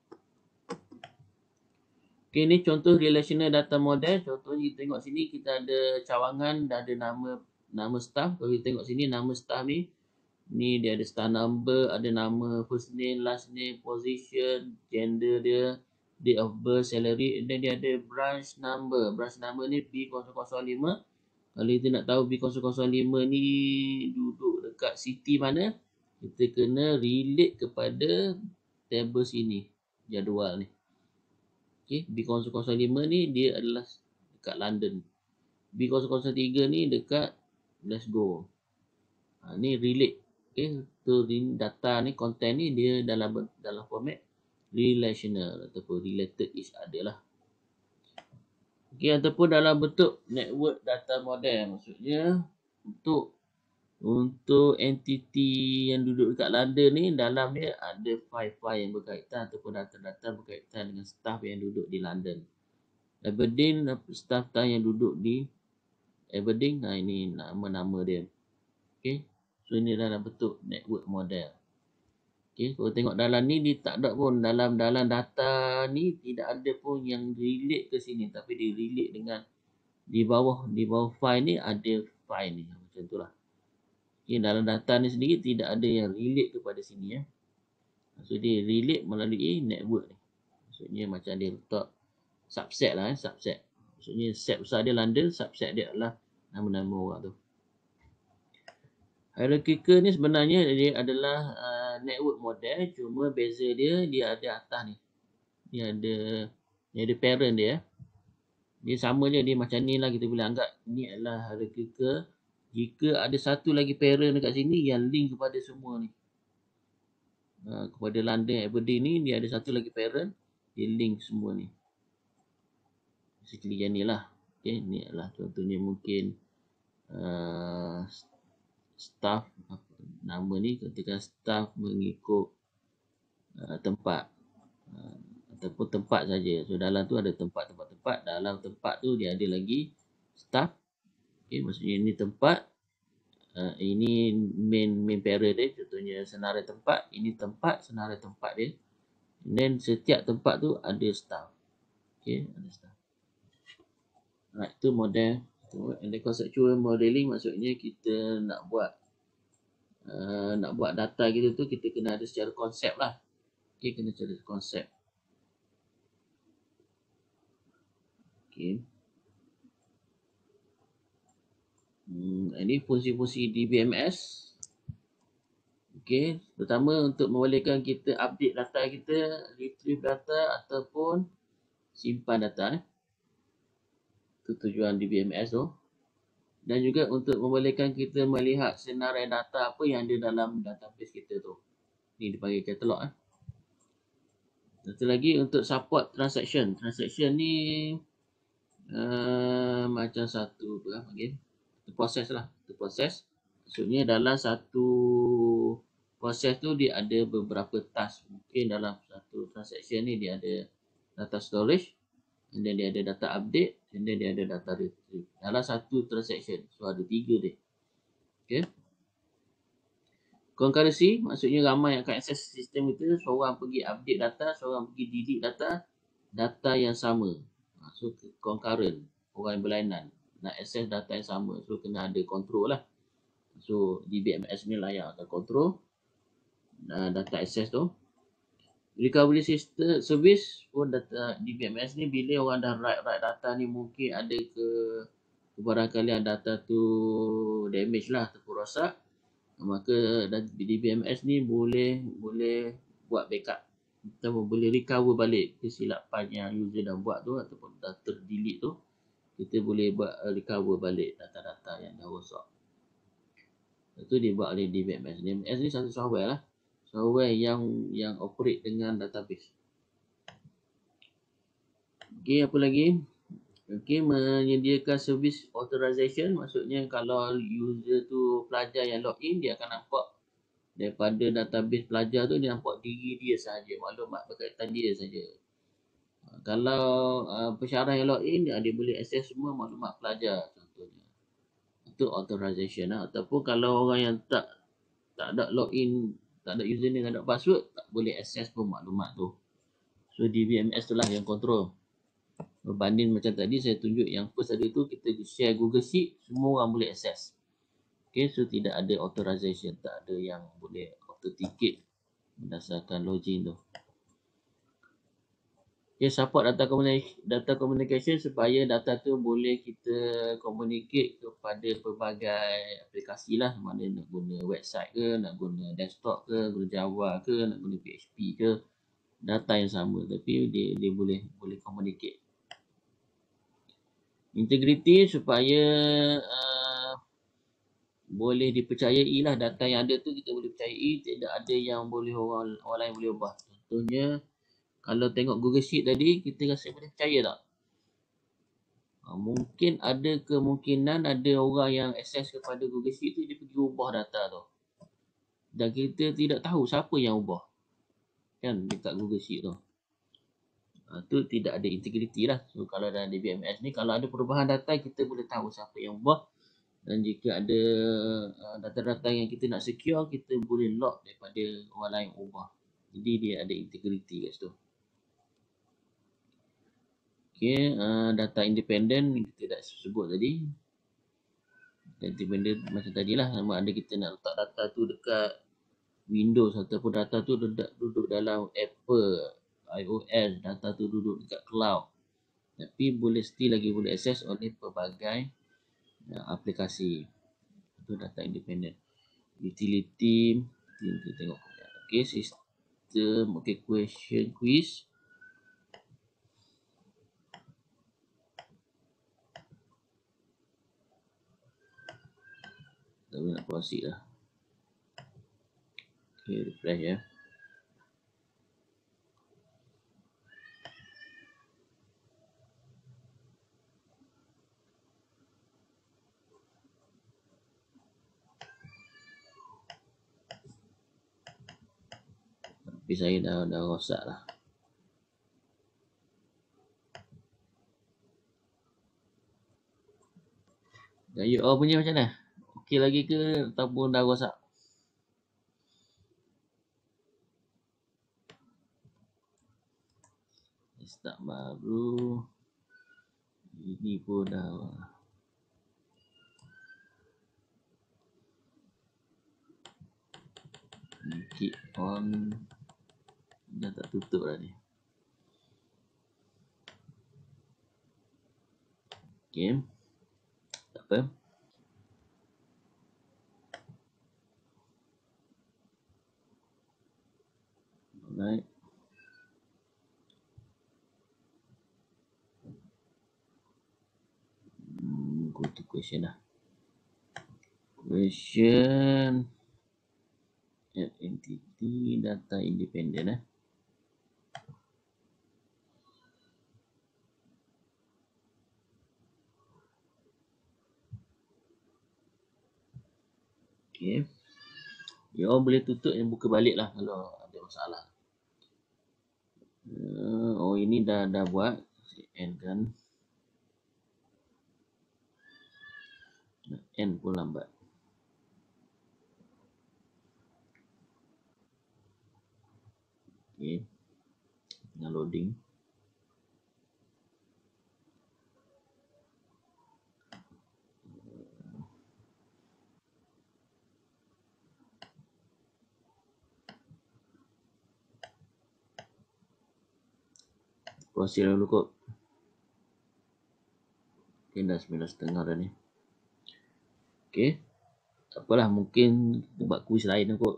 Speaker 1: Okay, ni contoh relational data model. Contohnya kita tengok sini kita ada cawangan dan ada nama nama staff. Kalau kita tengok sini nama staff ni, ni dia ada staff number, ada nama first name, last name, position, gender dia, date of birth, salary, dan dia ada branch number. Branch number ni B kosong kosong lima. Kalau kita nak tahu B kosong kosong lima ni duduk dekat city mana, kita kena relate kepada table sini, jadual ni. Okay, B kosong kosong lima ni dia adalah dekat London. B kosong kosong tiga ni dekat Glasgow. Ha, ni relate. Okay, tu data ni, content ni dia dalam dalam format relational ataupun related each other lah. Okay, ataupun dalam bentuk network data model. Maksudnya untuk untuk entity yang duduk dekat London ni, dalam dia ada file-file yang berkaitan ataupun data-data berkaitan dengan staff yang duduk di London. Aberdeen, staff yang duduk di Aberdeen, nah ini nama-nama dia. Okay, so ini dalam bentuk network model. Okay, kalau tengok dalam ni dia tak ada pun dalam dalam data ni tidak ada pun yang relate ke sini, tapi dia relate dengan di bawah di bawah file ni ada file ni macam itulah. Okay, dalam data ni sendiri tidak ada yang relate kepada sini ya. So dia relate melalui network ni. Maksudnya macam dia letak subset lah eh, subset. Maksudnya set besar dia London, subset dia adalah nama-nama orang tu. Hierarchical ni sebenarnya dia adalah uh, network model, cuma beza dia dia ada atas ni. Dia ada dia ada parent dia. Dia sama je, dia macam ni lah, kita boleh anggap ni adalah hierarchical Jika ada satu lagi parent dekat sini yang link kepada semua ni. Ha, kepada London Aberdeen ni, dia ada satu lagi parent, dia link semua ni. Basically yang ni lah. Okay, ni adalah contohnya mungkin uh, staff, nama ni ketika staff mengikut uh, tempat. Uh, ataupun tempat saja. So dalam tu ada tempat-tempat-tempat. Dalam tempat tu dia ada lagi staff. Okay, maksudnya ini tempat. Uh, ini main main parent dia. Contohnya senarai tempat. Ini tempat, senarai tempat dia. And then setiap tempat tu ada staff. Okay, ada staff. Alright, itu model. And then conceptual modeling maksudnya kita nak buat uh, nak buat data kita tu, kita kena ada secara konsep lah. Okay, kena secara konsep. Okay. Hmm, ini fungsi-fungsi D B M S. Okay, pertama untuk membolehkan kita update data kita, retrieve data ataupun simpan data. Eh. Itu tujuan D B M S tu. Dan juga untuk membolehkan kita melihat senarai data apa yang ada dalam database kita tu. Ni dipanggil katalog. Eh. Satu lagi untuk support transaction. Transaction ni uh, macam satu apa panggil? Proses lah. Itu proses. Maksudnya dalam satu proses tu dia ada beberapa task. Mungkin dalam satu transaction ni dia ada data storage, and then dia ada data update, and then dia ada data retrieve. Dalam satu transaction. So ada tiga dia. Okay. Concurrency maksudnya ramai yang akan akses sistem itu. Seorang pergi update data, seorang pergi delete data. Data yang sama. So concurrent. Orang yang berlainan. Nak akses data yang sama. So kena ada control lah. So D B M S ni lah yang akan control uh, data access tu. Recovery system service pun data D B M S ni bila orang dah write write data ni mungkin ada ke kebarangkalian data tu damage lah ataupun rosak, maka D B M S ni boleh boleh buat backup. Kita boleh recover balik kesilapan yang user dah buat tu ataupun dah terdelete tu. Kita boleh buat uh, recover balik data-data yang dah rosak. Itu dibuat oleh D B M S. D B M S ni satu software lah. Software yang yang operate dengan database. Okey, apa lagi? Okey, menyediakan service authorization. Maksudnya kalau user tu pelajar yang login, dia akan nampak daripada database pelajar tu, dia nampak diri dia sahaja, maklumat berkaitan dia saja. Kalau uh, pensyarah yang login, dia, dia boleh akses semua maklumat pelajar contohnya. Itu authorization lah. Ataupun kalau orang yang tak tak ada login, tak ada username, tak ada password, tak boleh akses pun maklumat tu. So D B M S tu lah yang control. Berbanding macam tadi saya tunjuk yang first tadi tu, kita share Google Sheet, semua orang boleh akses. Okay, so tidak ada authorization, tak ada yang boleh authenticate berdasarkan login tu. Okay, support data communication, data communication supaya data tu boleh kita communicate kepada pelbagai aplikasi lah. Mana nak guna website ke, nak guna desktop ke, guna Java ke, nak guna P H P ke. Data yang sama tapi dia dia boleh boleh communicate. Integrity supaya uh, boleh dipercayai lah data yang ada tu, kita boleh percayai, tidak ada yang boleh orang orang lain boleh ubah. Contohnya kalau tengok Google Sheet tadi, kita rasa boleh percaya tak? Ha, mungkin ada kemungkinan ada orang yang akses kepada Google Sheet tu, dia pergi ubah data tu. Dan kita tidak tahu siapa yang ubah. Kan dekat Google Sheet tu. Ha, tu tidak ada integriti lah. So kalau dalam D B M S ni, kalau ada perubahan data, kita boleh tahu siapa yang ubah. Dan jika ada uh, data-data yang kita nak secure, kita boleh lock daripada orang lain ubah. Jadi dia ada integriti kat situ. Okay, uh, data independent kita dah sebut tadi. Data independent macam tadilah, sama ada kita nak letak data tu dekat Windows ataupun data tu duduk, duduk dalam Apple, iOS, data tu duduk dekat cloud. Tapi boleh still lagi boleh akses oleh pelbagai uh, aplikasi. Itu data independent. Utility, kita tengok. Okay, sistem, okay, question quiz. Tapi nak proceed lah. Okay, refresh ya. Tapi saya dah dah rosak lah. Gaya O punya macam mana? Okey lagi ke ataupun dah rosak? Start baru. Ini pun dah keep on. Dah tak tutup dah ni. Okay. Tak apa. Alright. Hmm, go to question lah. Question. Add entity data independent eh. Okay. Ya, orang boleh tutup dan buka balik lah kalau ada masalah. Uh, oh ini dah dah buat. End kan. End pun lambat. Okay. Tengah loading. Proses dulu kot. Okay, dah sembilan setengah dah ni. Okay. Tak apalah, mungkin kita buat kuis lain lah kot.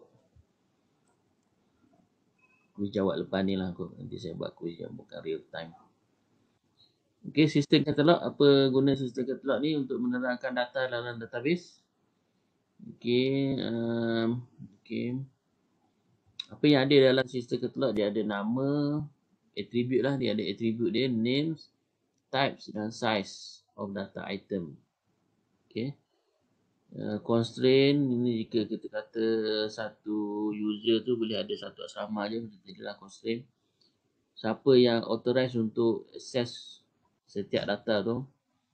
Speaker 1: Kuis jawab lepas ni lah kot. Nanti saya buat kuis yang bukan real time. Okay, sistem katalog. Apa guna sistem katalog ni untuk menerangkan data dalam database? Okay. Um, okay. Apa yang ada dalam sistem katalog? Dia ada nama, attribute lah. Dia ada attribute dia, names, types dan size of data item. Okay. Uh, constraint ini jika kita kata satu user tu boleh ada satu asrama je, kita jadilah constraint. Siapa yang authorize untuk access setiap data tu,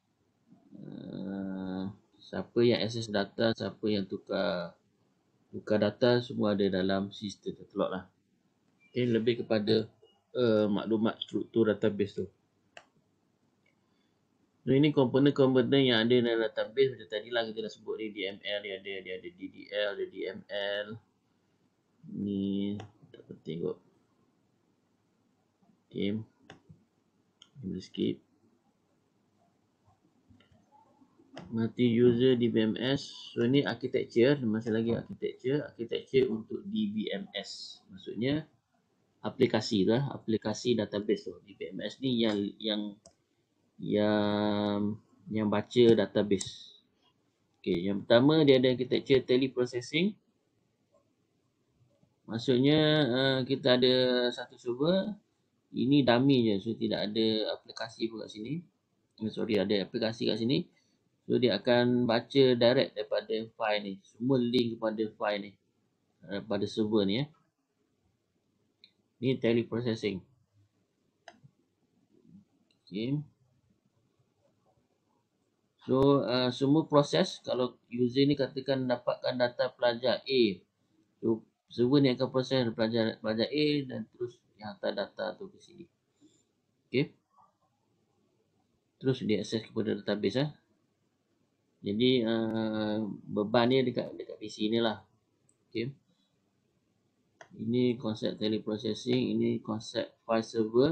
Speaker 1: uh, siapa yang access data, siapa yang tukar tukar data, semua ada dalam sistem katalog lah. Okay, lebih kepada uh, maklumat struktur database tu. So, ini komponen-komponen yang ada dalam database macam tadi lah kita dah sebut ni, D M L dia ada, dia ada D D L, dia D M L. Ni tak penting kot. Okay. Kita skip. Mati user D B M S. So ni architecture, masih lagi architecture, architecture untuk D B M S. Maksudnya aplikasi tu lah, aplikasi database tu. D B M S ni yang yang yang yang baca database. Okay, yang pertama dia ada architecture teleprocessing. Maksudnya uh, kita ada satu server, ini dummy je, so tidak ada aplikasi pun kat sini. Oh, sorry, ada aplikasi kat sini. So dia akan baca direct daripada file ni, semua link kepada file ni, daripada server ni ya. Ni teleprocessing. Okay. So uh, semua proses, kalau user ni katakan dapatkan data pelajar A, so server ni akan proses pelajar pelajar A dan terus dia hantar data tu ke sini. Okay. Terus dia akses kepada database eh. Jadi uh, beban dia dekat dekat P C ni lah. Okay. Ini konsep teleprocessing, ini konsep file server.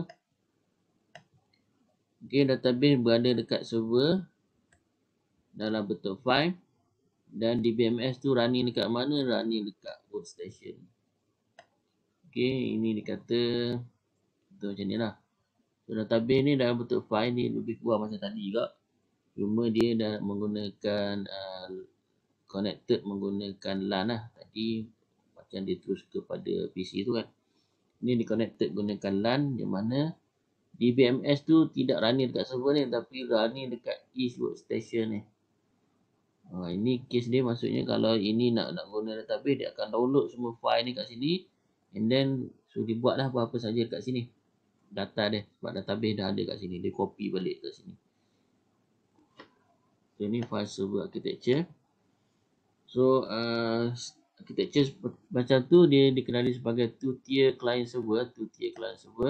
Speaker 1: Okay, database berada dekat server dalam bentuk file dan D B M S tu running dekat mana? Running dekat workstation. Okay, ini dikata tu macam ni lah. So, database ni dalam bentuk file ni lebih kurang macam tadi juga. Cuma dia dah menggunakan uh, connected menggunakan LAN lah. Tadi macam dia terus kepada P C tu kan. Ini di connected gunakan LAN yang mana D B M S tu tidak running dekat server ni tapi running dekat East Workstation ni. Ha, ini case dia, maksudnya kalau ini nak nak guna database, dia akan download semua file ni kat sini and then so dia buatlah apa-apa saja dekat sini. Data dia, sebab database dah ada kat sini, dia copy balik kat sini. So ini file server architecture. So uh, architecture macam tu dia dikenali sebagai two tier client server, two tier client server.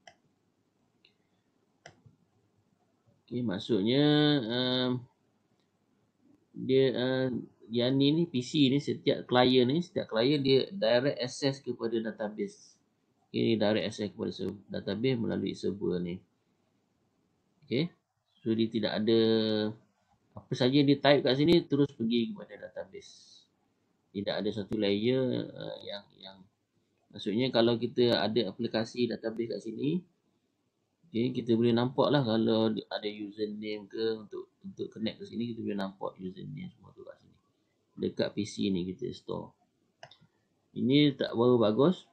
Speaker 1: Okay, maksudnya um, dia uh, yang ni ni P C ni, setiap client ni, setiap client dia direct access kepada database. Okay, direct access kepada database melalui server ni. Okay, so dia tidak ada apa saja dia type kat sini terus pergi kepada database. Tidak ada satu layer uh, yang yang maksudnya kalau kita ada aplikasi database kat sini, okay, kita boleh nampak lah kalau ada username ke untuk untuk connect ke sini, kita boleh nampak username semua tu kat sini. Dekat P C ni kita store. Ini tak baru bagus.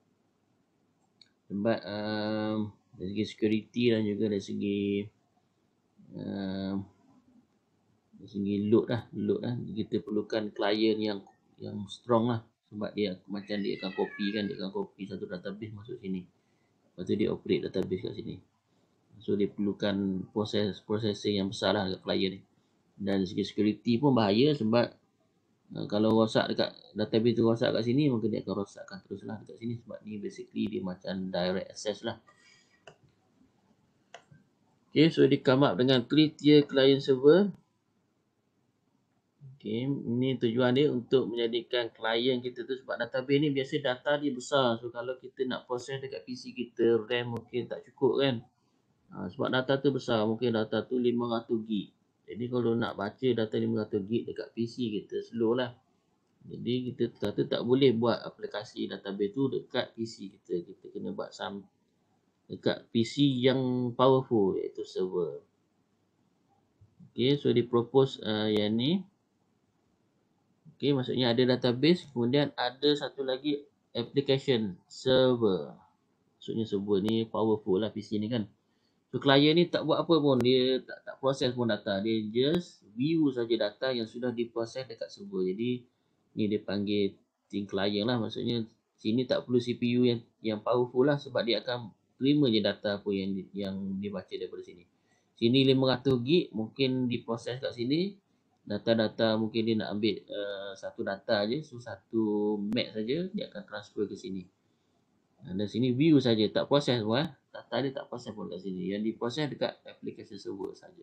Speaker 1: Sebab um, dari segi security dan juga dari segi um, dari segi load lah, load lah. Kita perlukan client yang yang strong lah. Sebab dia macam dia akan copy kan, dia akan copy satu database masuk sini. Lepas tu dia operate database kat sini. So dia perlukan proses processing yang besar lah dekat client ni. Dan dari segi security pun bahaya sebab uh, kalau rosak dekat database tu, rosak kat sini, maka dia akan rosakkan terus lah dekat sini. Sebab ni basically dia macam direct access lah. Okay, so dia come up dengan three tier client server. Okay, ini tujuan dia untuk menjadikan klien kita tu, sebab database ni biasa data dia besar. So kalau kita nak proses dekat P C kita, RAM mungkin tak cukup kan. Ha, sebab data tu besar, mungkin data tu lima ratus gig. Jadi kalau nak baca data lima ratus gig dekat P C kita, slow lah. Jadi kita kata tak boleh buat aplikasi database tu dekat P C kita. Kita kena buat some dekat P C yang powerful, iaitu server. Okay, so dia propose uh, yang ni. Okay, maksudnya ada database, kemudian ada satu lagi application server. Maksudnya server ni powerful lah P C ni kan. So klien ni tak buat apa pun, dia tak tak proses pun data, dia just view saja data yang sudah diproses dekat server. Jadi ni dia panggil tim klien lah, maksudnya sini tak perlu C P U yang yang powerful lah, sebab dia akan terima je data apa yang yang dibaca daripada sini. Sini lima ratus gig mungkin diproses kat sini. Data-data mungkin dia nak ambil uh, satu data je, so satu meg saja dia akan transfer ke sini. Dan sini view saja, tak proses pun eh. Data dia tak proses pun kat sini. Yang diproses dekat application server saja.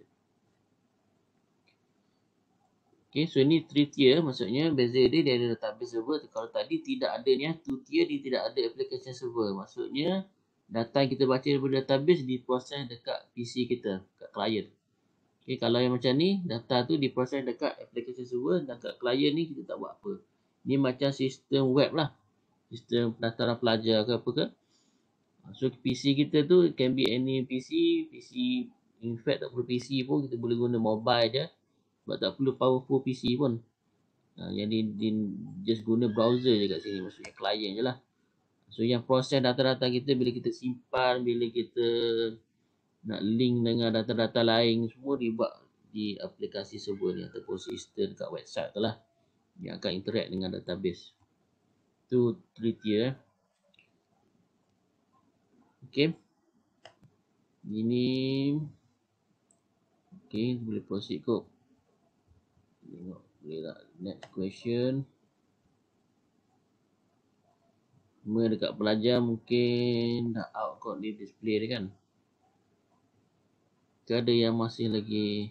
Speaker 1: Okay, so ini three tier, maksudnya beza dia dia ada database server. Kalau tadi tidak ada ni, two tier dia tidak ada application server. Maksudnya data yang kita baca daripada database diproses dekat P C kita, dekat client. Okay, kalau yang macam ni, data tu diproses dekat application server dan kat client ni kita tak buat apa. Ni macam sistem web lah. Sistem pendaftaran pelajar ke apa ke. So P C kita tu can be any P C. P C, in fact tak perlu P C pun, kita boleh guna mobile je. Sebab tak perlu powerful P C pun. Ha, yang di, di just guna browser je kat sini. Maksudnya client je lah. So yang proses data-data kita bila kita simpan, bila kita nak link dengan data-data lain, semua dibuat di aplikasi server ni ataupun sistem dekat website tu lah yang akan interact dengan database. Tu three tier. Okay, ini okay, boleh proceed kot. Tengok boleh tak. Next question. Semua dekat pelajar mungkin dah out kot di display dia kan. Ke ada yang masih lagi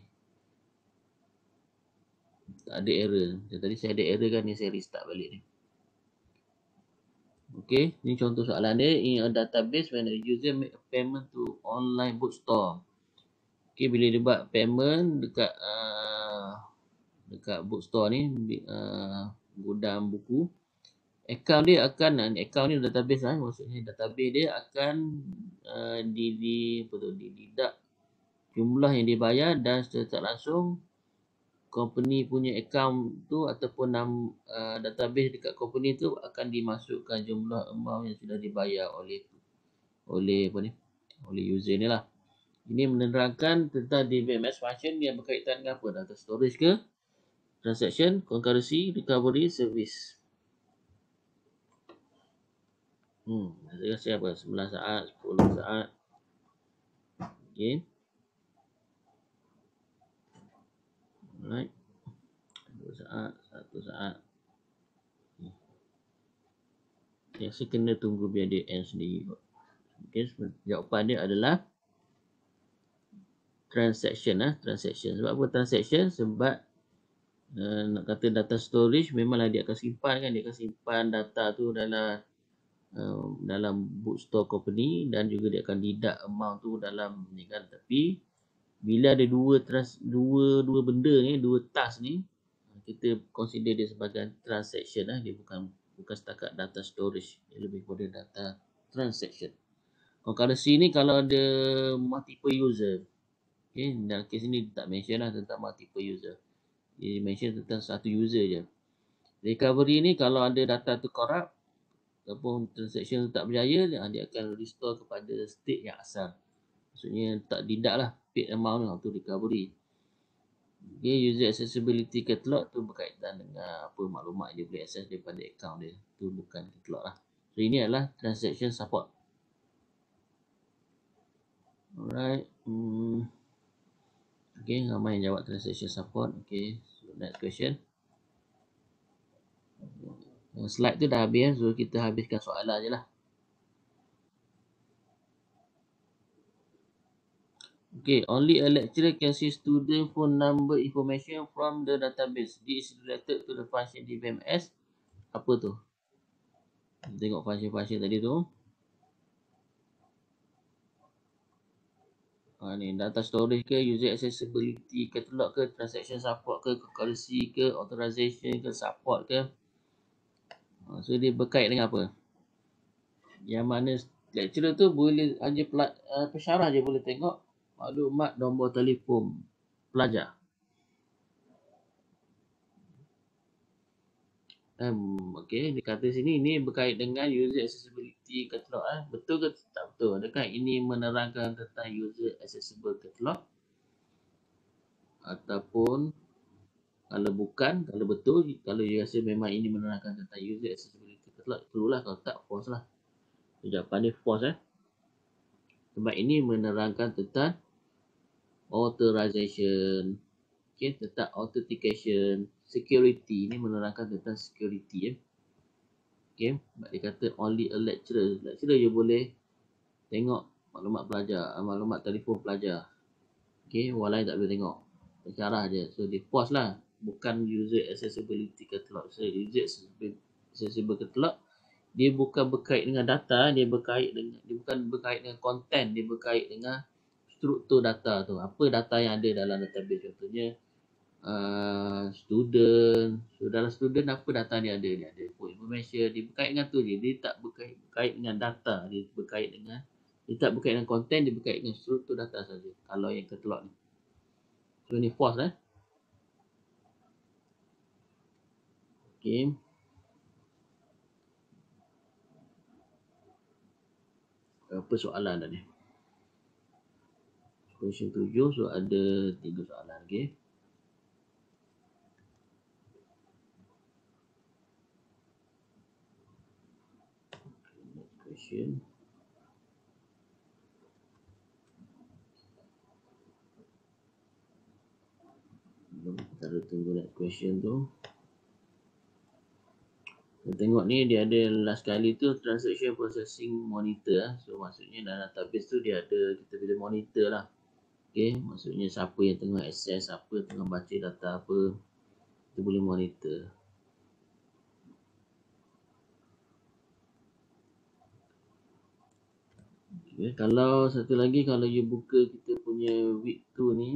Speaker 1: tak ada error. Macam tadi saya ada error kan, ni saya restart balik ni. Okay, ni contoh soalan dia. In a database, when a user make a payment to online bookstore. Okay, bila dia buat payment dekat uh, dekat bookstore ni, uh, gudang buku, account dia akan, account ni database lah, maksudnya database dia akan uh, di, di, apa tu, dideduct jumlah yang dibayar dan secara tak langsung company punya account tu ataupun nam, uh, database dekat company tu akan dimasukkan jumlah amount yang sudah dibayar oleh oleh apa ni, oleh user ni lah. Ini menerangkan tentang D B M S function yang berkaitan dengan apa? Data storage ke, transaction, concurrency, recovery, service. Hmm, saya rasa apa? sembilan saat, sepuluh saat. Okay. Alright. dua saat, satu saat. Okay, saya kena tunggu biar dia end sendiri. Okay, jawapan dia adalah transaction lah, transaction. Sebab apa transaction? Sebab uh, nak kata data storage memanglah dia akan simpan kan, dia akan simpan data tu dalam uh, dalam book store company dan juga dia akan deduct amount tu dalam ni kan. Tapi bila ada dua trans dua dua benda ni, dua task ni, kita consider dia sebagai transaction lah, dia bukan bukan setakat data storage, dia lebih kepada data transaction. Concurrency ni kalau ada multiple user. Okay, dalam kes ni tak mention lah tentang multiple user. Dia mention tentang satu user je. Recovery ni kalau ada data tu corrupt ataupun transaction tu tak berjaya, dia akan restore kepada state yang asal. Maksudnya tak deduct lah paid amount lah tu recovery. Okay, user accessibility catalog tu berkaitan dengan apa maklumat dia boleh access daripada account dia. Tu bukan catalog lah. So ini adalah transaction support. Alright. Hmm. Okay, ramai yang jawab transaction support. Okay, so next question. Slide tu dah habis, so kita habiskan soalan je lah. Okay, only a lecturer can see student phone number information from the database. This is related to the function D B M S. Apa tu? Tengok function-function tadi tu. Ha, ni data storage ke, user accessibility catalog ke, transaction support ke, concurrency ke, authorization ke, support ke. Ha, so dia berkait dengan apa? Yang mana lecturer tu boleh hanya uh, pensyarah je boleh tengok maklumat nombor telefon pelajar. Um, okay, dia kata sini ini berkait dengan user accessibility catalog. Eh. Betul ke tak betul? Adakah ini menerangkan tentang user accessible catalog? Ataupun kalau bukan, kalau betul, kalau you rasa memang ini menerangkan tentang user accessibility catalog, perlulah. Kalau tak, false lah. Jawapan dia false eh. Sebab ini menerangkan tentang authorization, okay, tentang authentication, security. Ini menerangkan tentang security eh. Okay, sebab dia kata only a lecturer. Lecturer je boleh tengok maklumat pelajar, maklumat telefon pelajar. Okay, orang lain tak boleh tengok. Pensyarah je. So dia false lah. Bukan user accessibility catalog. So user accessible catalog, dia bukan berkait dengan data, dia berkait dengan dia bukan berkait dengan content, dia berkait dengan struktur data tu. Apa data yang ada dalam database, contohnya uh, student. So dalam student apa data dia ada? Dia ada information, dia berkait dengan tu je. Dia tak berkait, berkait dengan data, dia berkait dengan dia tak berkait dengan content, dia berkait dengan struktur data saja. Kalau yang catalog ni. So ni false eh. Okay. Apa soalan tadi? Question tujuh, so ada tiga soalan. Okay. Next question. Kita ada tunggu next question tu. Kita tengok ni dia ada last kali tu transaction processing monitor. So maksudnya dalam database tu dia ada, kita boleh monitor lah. Okay, maksudnya siapa yang tengah access, siapa yang tengah baca data apa, kita boleh monitor. Okay, kalau satu lagi, kalau you buka kita punya week two ni,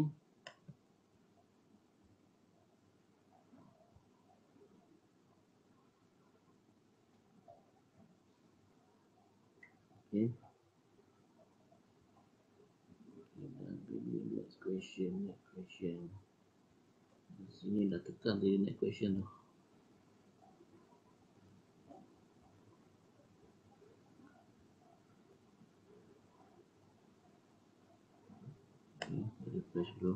Speaker 1: okay. Next question, next question. Sini dah tekan tadi next question tu. Okay, refresh dulu.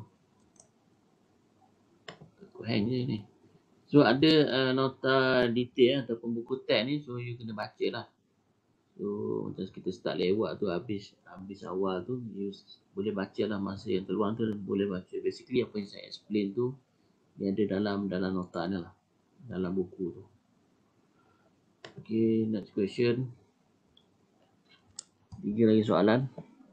Speaker 1: Aku hang je ni. So ada uh, nota detail ataupun buku teks ni, so you kena baca lah. So macam kita start lewat tu, habis habis awal tu, you boleh baca lah masa yang terluang tu, boleh baca. Basically apa yang saya explain tu, dia ada dalam dalam nota ni lah, dalam buku tu. Okay, next question. Tiga lagi soalan.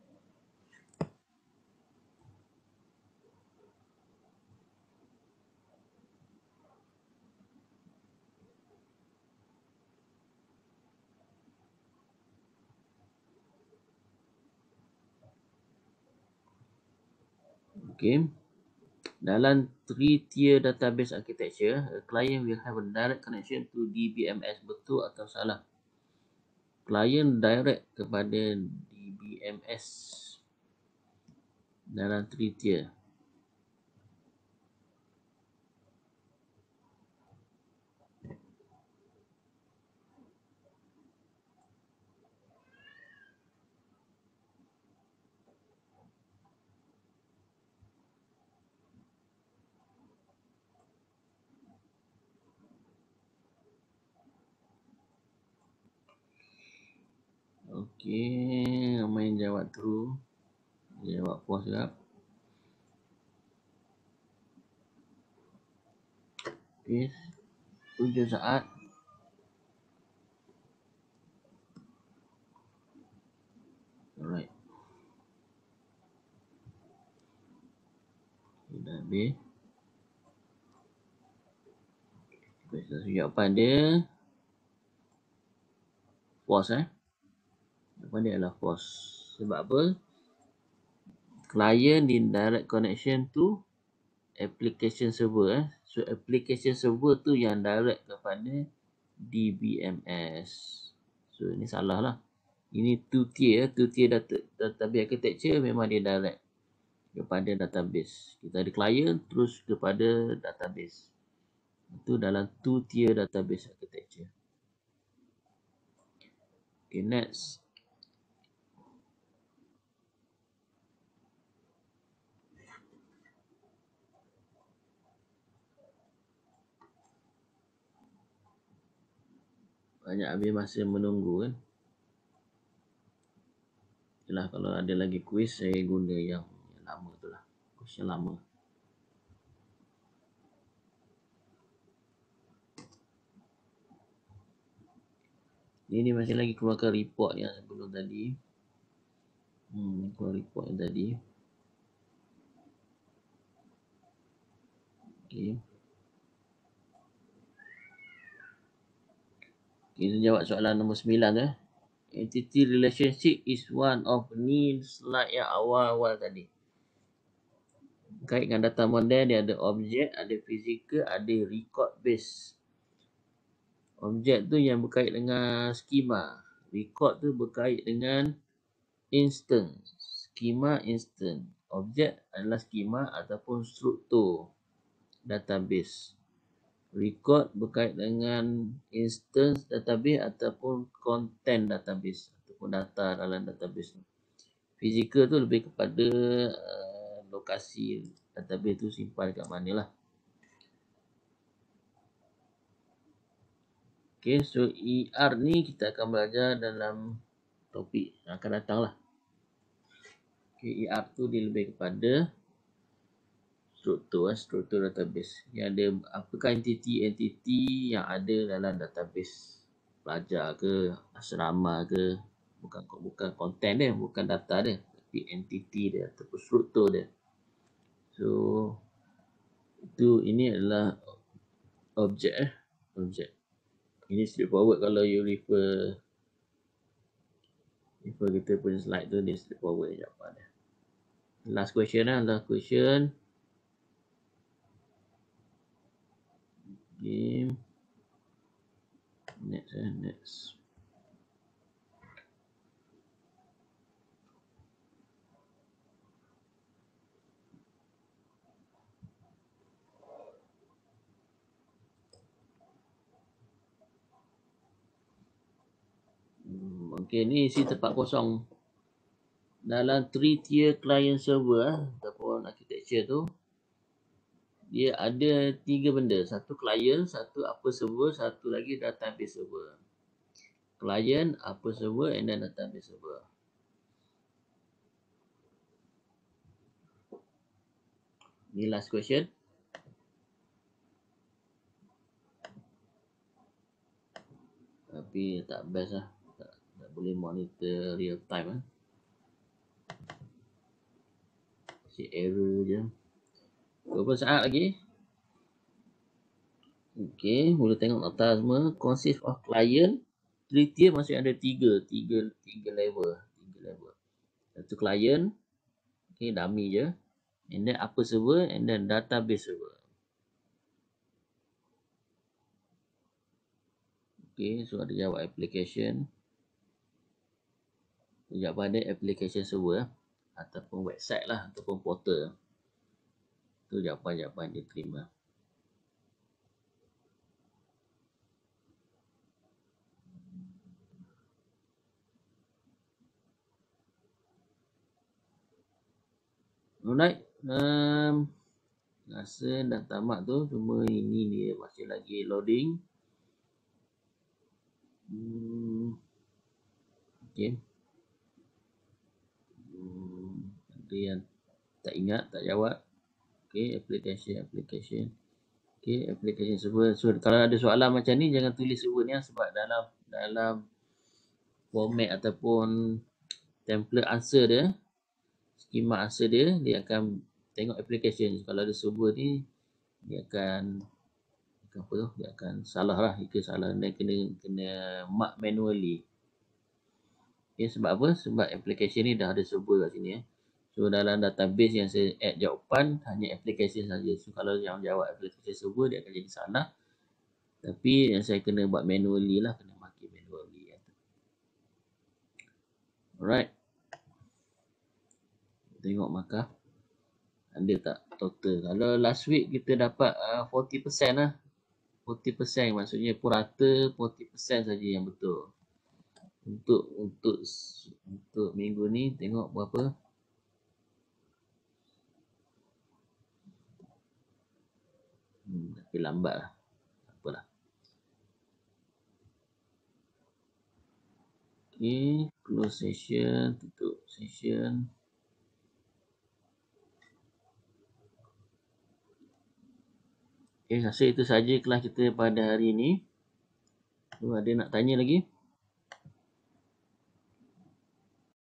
Speaker 1: Okay. Dalam three tier database architecture, a client will have a direct connection to D B M S. Betul atau salah? Client direct kepada D B M S dalam three tier. Okey, ramai yang jawab true. Dia jawab false juga. Okey, tujuh saat. Alright. Dah habis. Question jawapan dia false eh. Jawapan dia adalah false. Sebab apa? Client in direct connection to application server eh. So application server tu yang direct kepada D B M S. So ini salah lah. Ini two tier, two tier data, database architecture memang dia direct kepada database. Kita ada client terus kepada database. Itu dalam two tier database architecture. Okay, next. Banyak habis masa menunggu kan. Yalah, kalau ada lagi quiz saya guna yang, yang lama tu lah. Quiz yang lama. Ini masih lagi keluarkan report yang sebelum tadi. Hmm, keluar report yang tadi. Okay. Kita jawab soalan nombor sembilan tu eh. Entity relationship is one of ni slide yang awal-awal tadi. Kait dengan data model, dia ada objek, ada physical, ada record base. Objek tu yang berkait dengan skema. Record tu berkait dengan instance. Skema instant. Objek adalah skema ataupun struktur database. Record berkait dengan instance database ataupun content database ataupun data dalam database. Physical tu lebih kepada uh, lokasi database tu simpan kat mana lah. Okay, so E R ni kita akan belajar dalam topik yang akan datang lah. Okay, E R tu dia lebih kepada struktur, struktur database. Yang ada apakah entiti-entiti yang ada dalam database. Pelajar ke, asrama ke, bukan bukan konten dia, bukan data dia, tapi entiti dia ataupun struktur dia. So itu ini adalah objek eh, objek. Ini straightforward kalau you refer refer kita punya slide tu, dia straightforward jawapan dia. Last question lah, last question. Game. Next eh, next. Okey, ni isi tempat kosong. Dalam three tier client server ataupun architecture tu, dia ada tiga benda. Satu client, satu upper server, satu lagi database server. Client, upper server and then database server. Ni last question. Tapi tak best lah. Tak, tak boleh monitor real time lah. Si error je. Berapa saat lagi? Okey, boleh tengok nota semua. Consist of client. Three tier masih ada tiga. Tiga, tiga level. Tiga level. Satu client. Okay, dummy je. And then upper server and then database server. Okay, so ada jawab application. Jawapan dia application server ataupun website lah ataupun portal. Itu jawapan-jawapan dia terima. Alright. Um, rasa dah tamat tu. Cuma ini dia masih lagi loading. Hmm. Okay. Hmm. Ada yang tak ingat, tak jawab. Okay, application, application. Okay, application server. So, kalau ada soalan macam ni, jangan tulis server ni sebab dalam dalam format ataupun template answer dia, schema answer dia, dia akan tengok application. Kalau ada server ni, dia akan apa tu? Dia akan salah lah. Dia salah. Dia kena kena mark manually. Okay, sebab apa? Sebab application ni dah ada server kat sini. Eh. So, dalam database yang saya add jawapan, hanya application saja. So, kalau yang jawab application server, dia akan jadi salah. Tapi yang saya kena buat manually lah. Kena mark manually. Alright. Tengok markah. Ada tak total. Kalau last week kita dapat uh, forty percent lah. forty percent maksudnya purata forty percent saja yang betul. Untuk untuk untuk minggu ni tengok berapa. Hmm, tapi lambat lah. Apalah. Okay, close session, tutup session. Okay, rasa itu saja kelas kita pada hari ini. So, ada nak tanya lagi?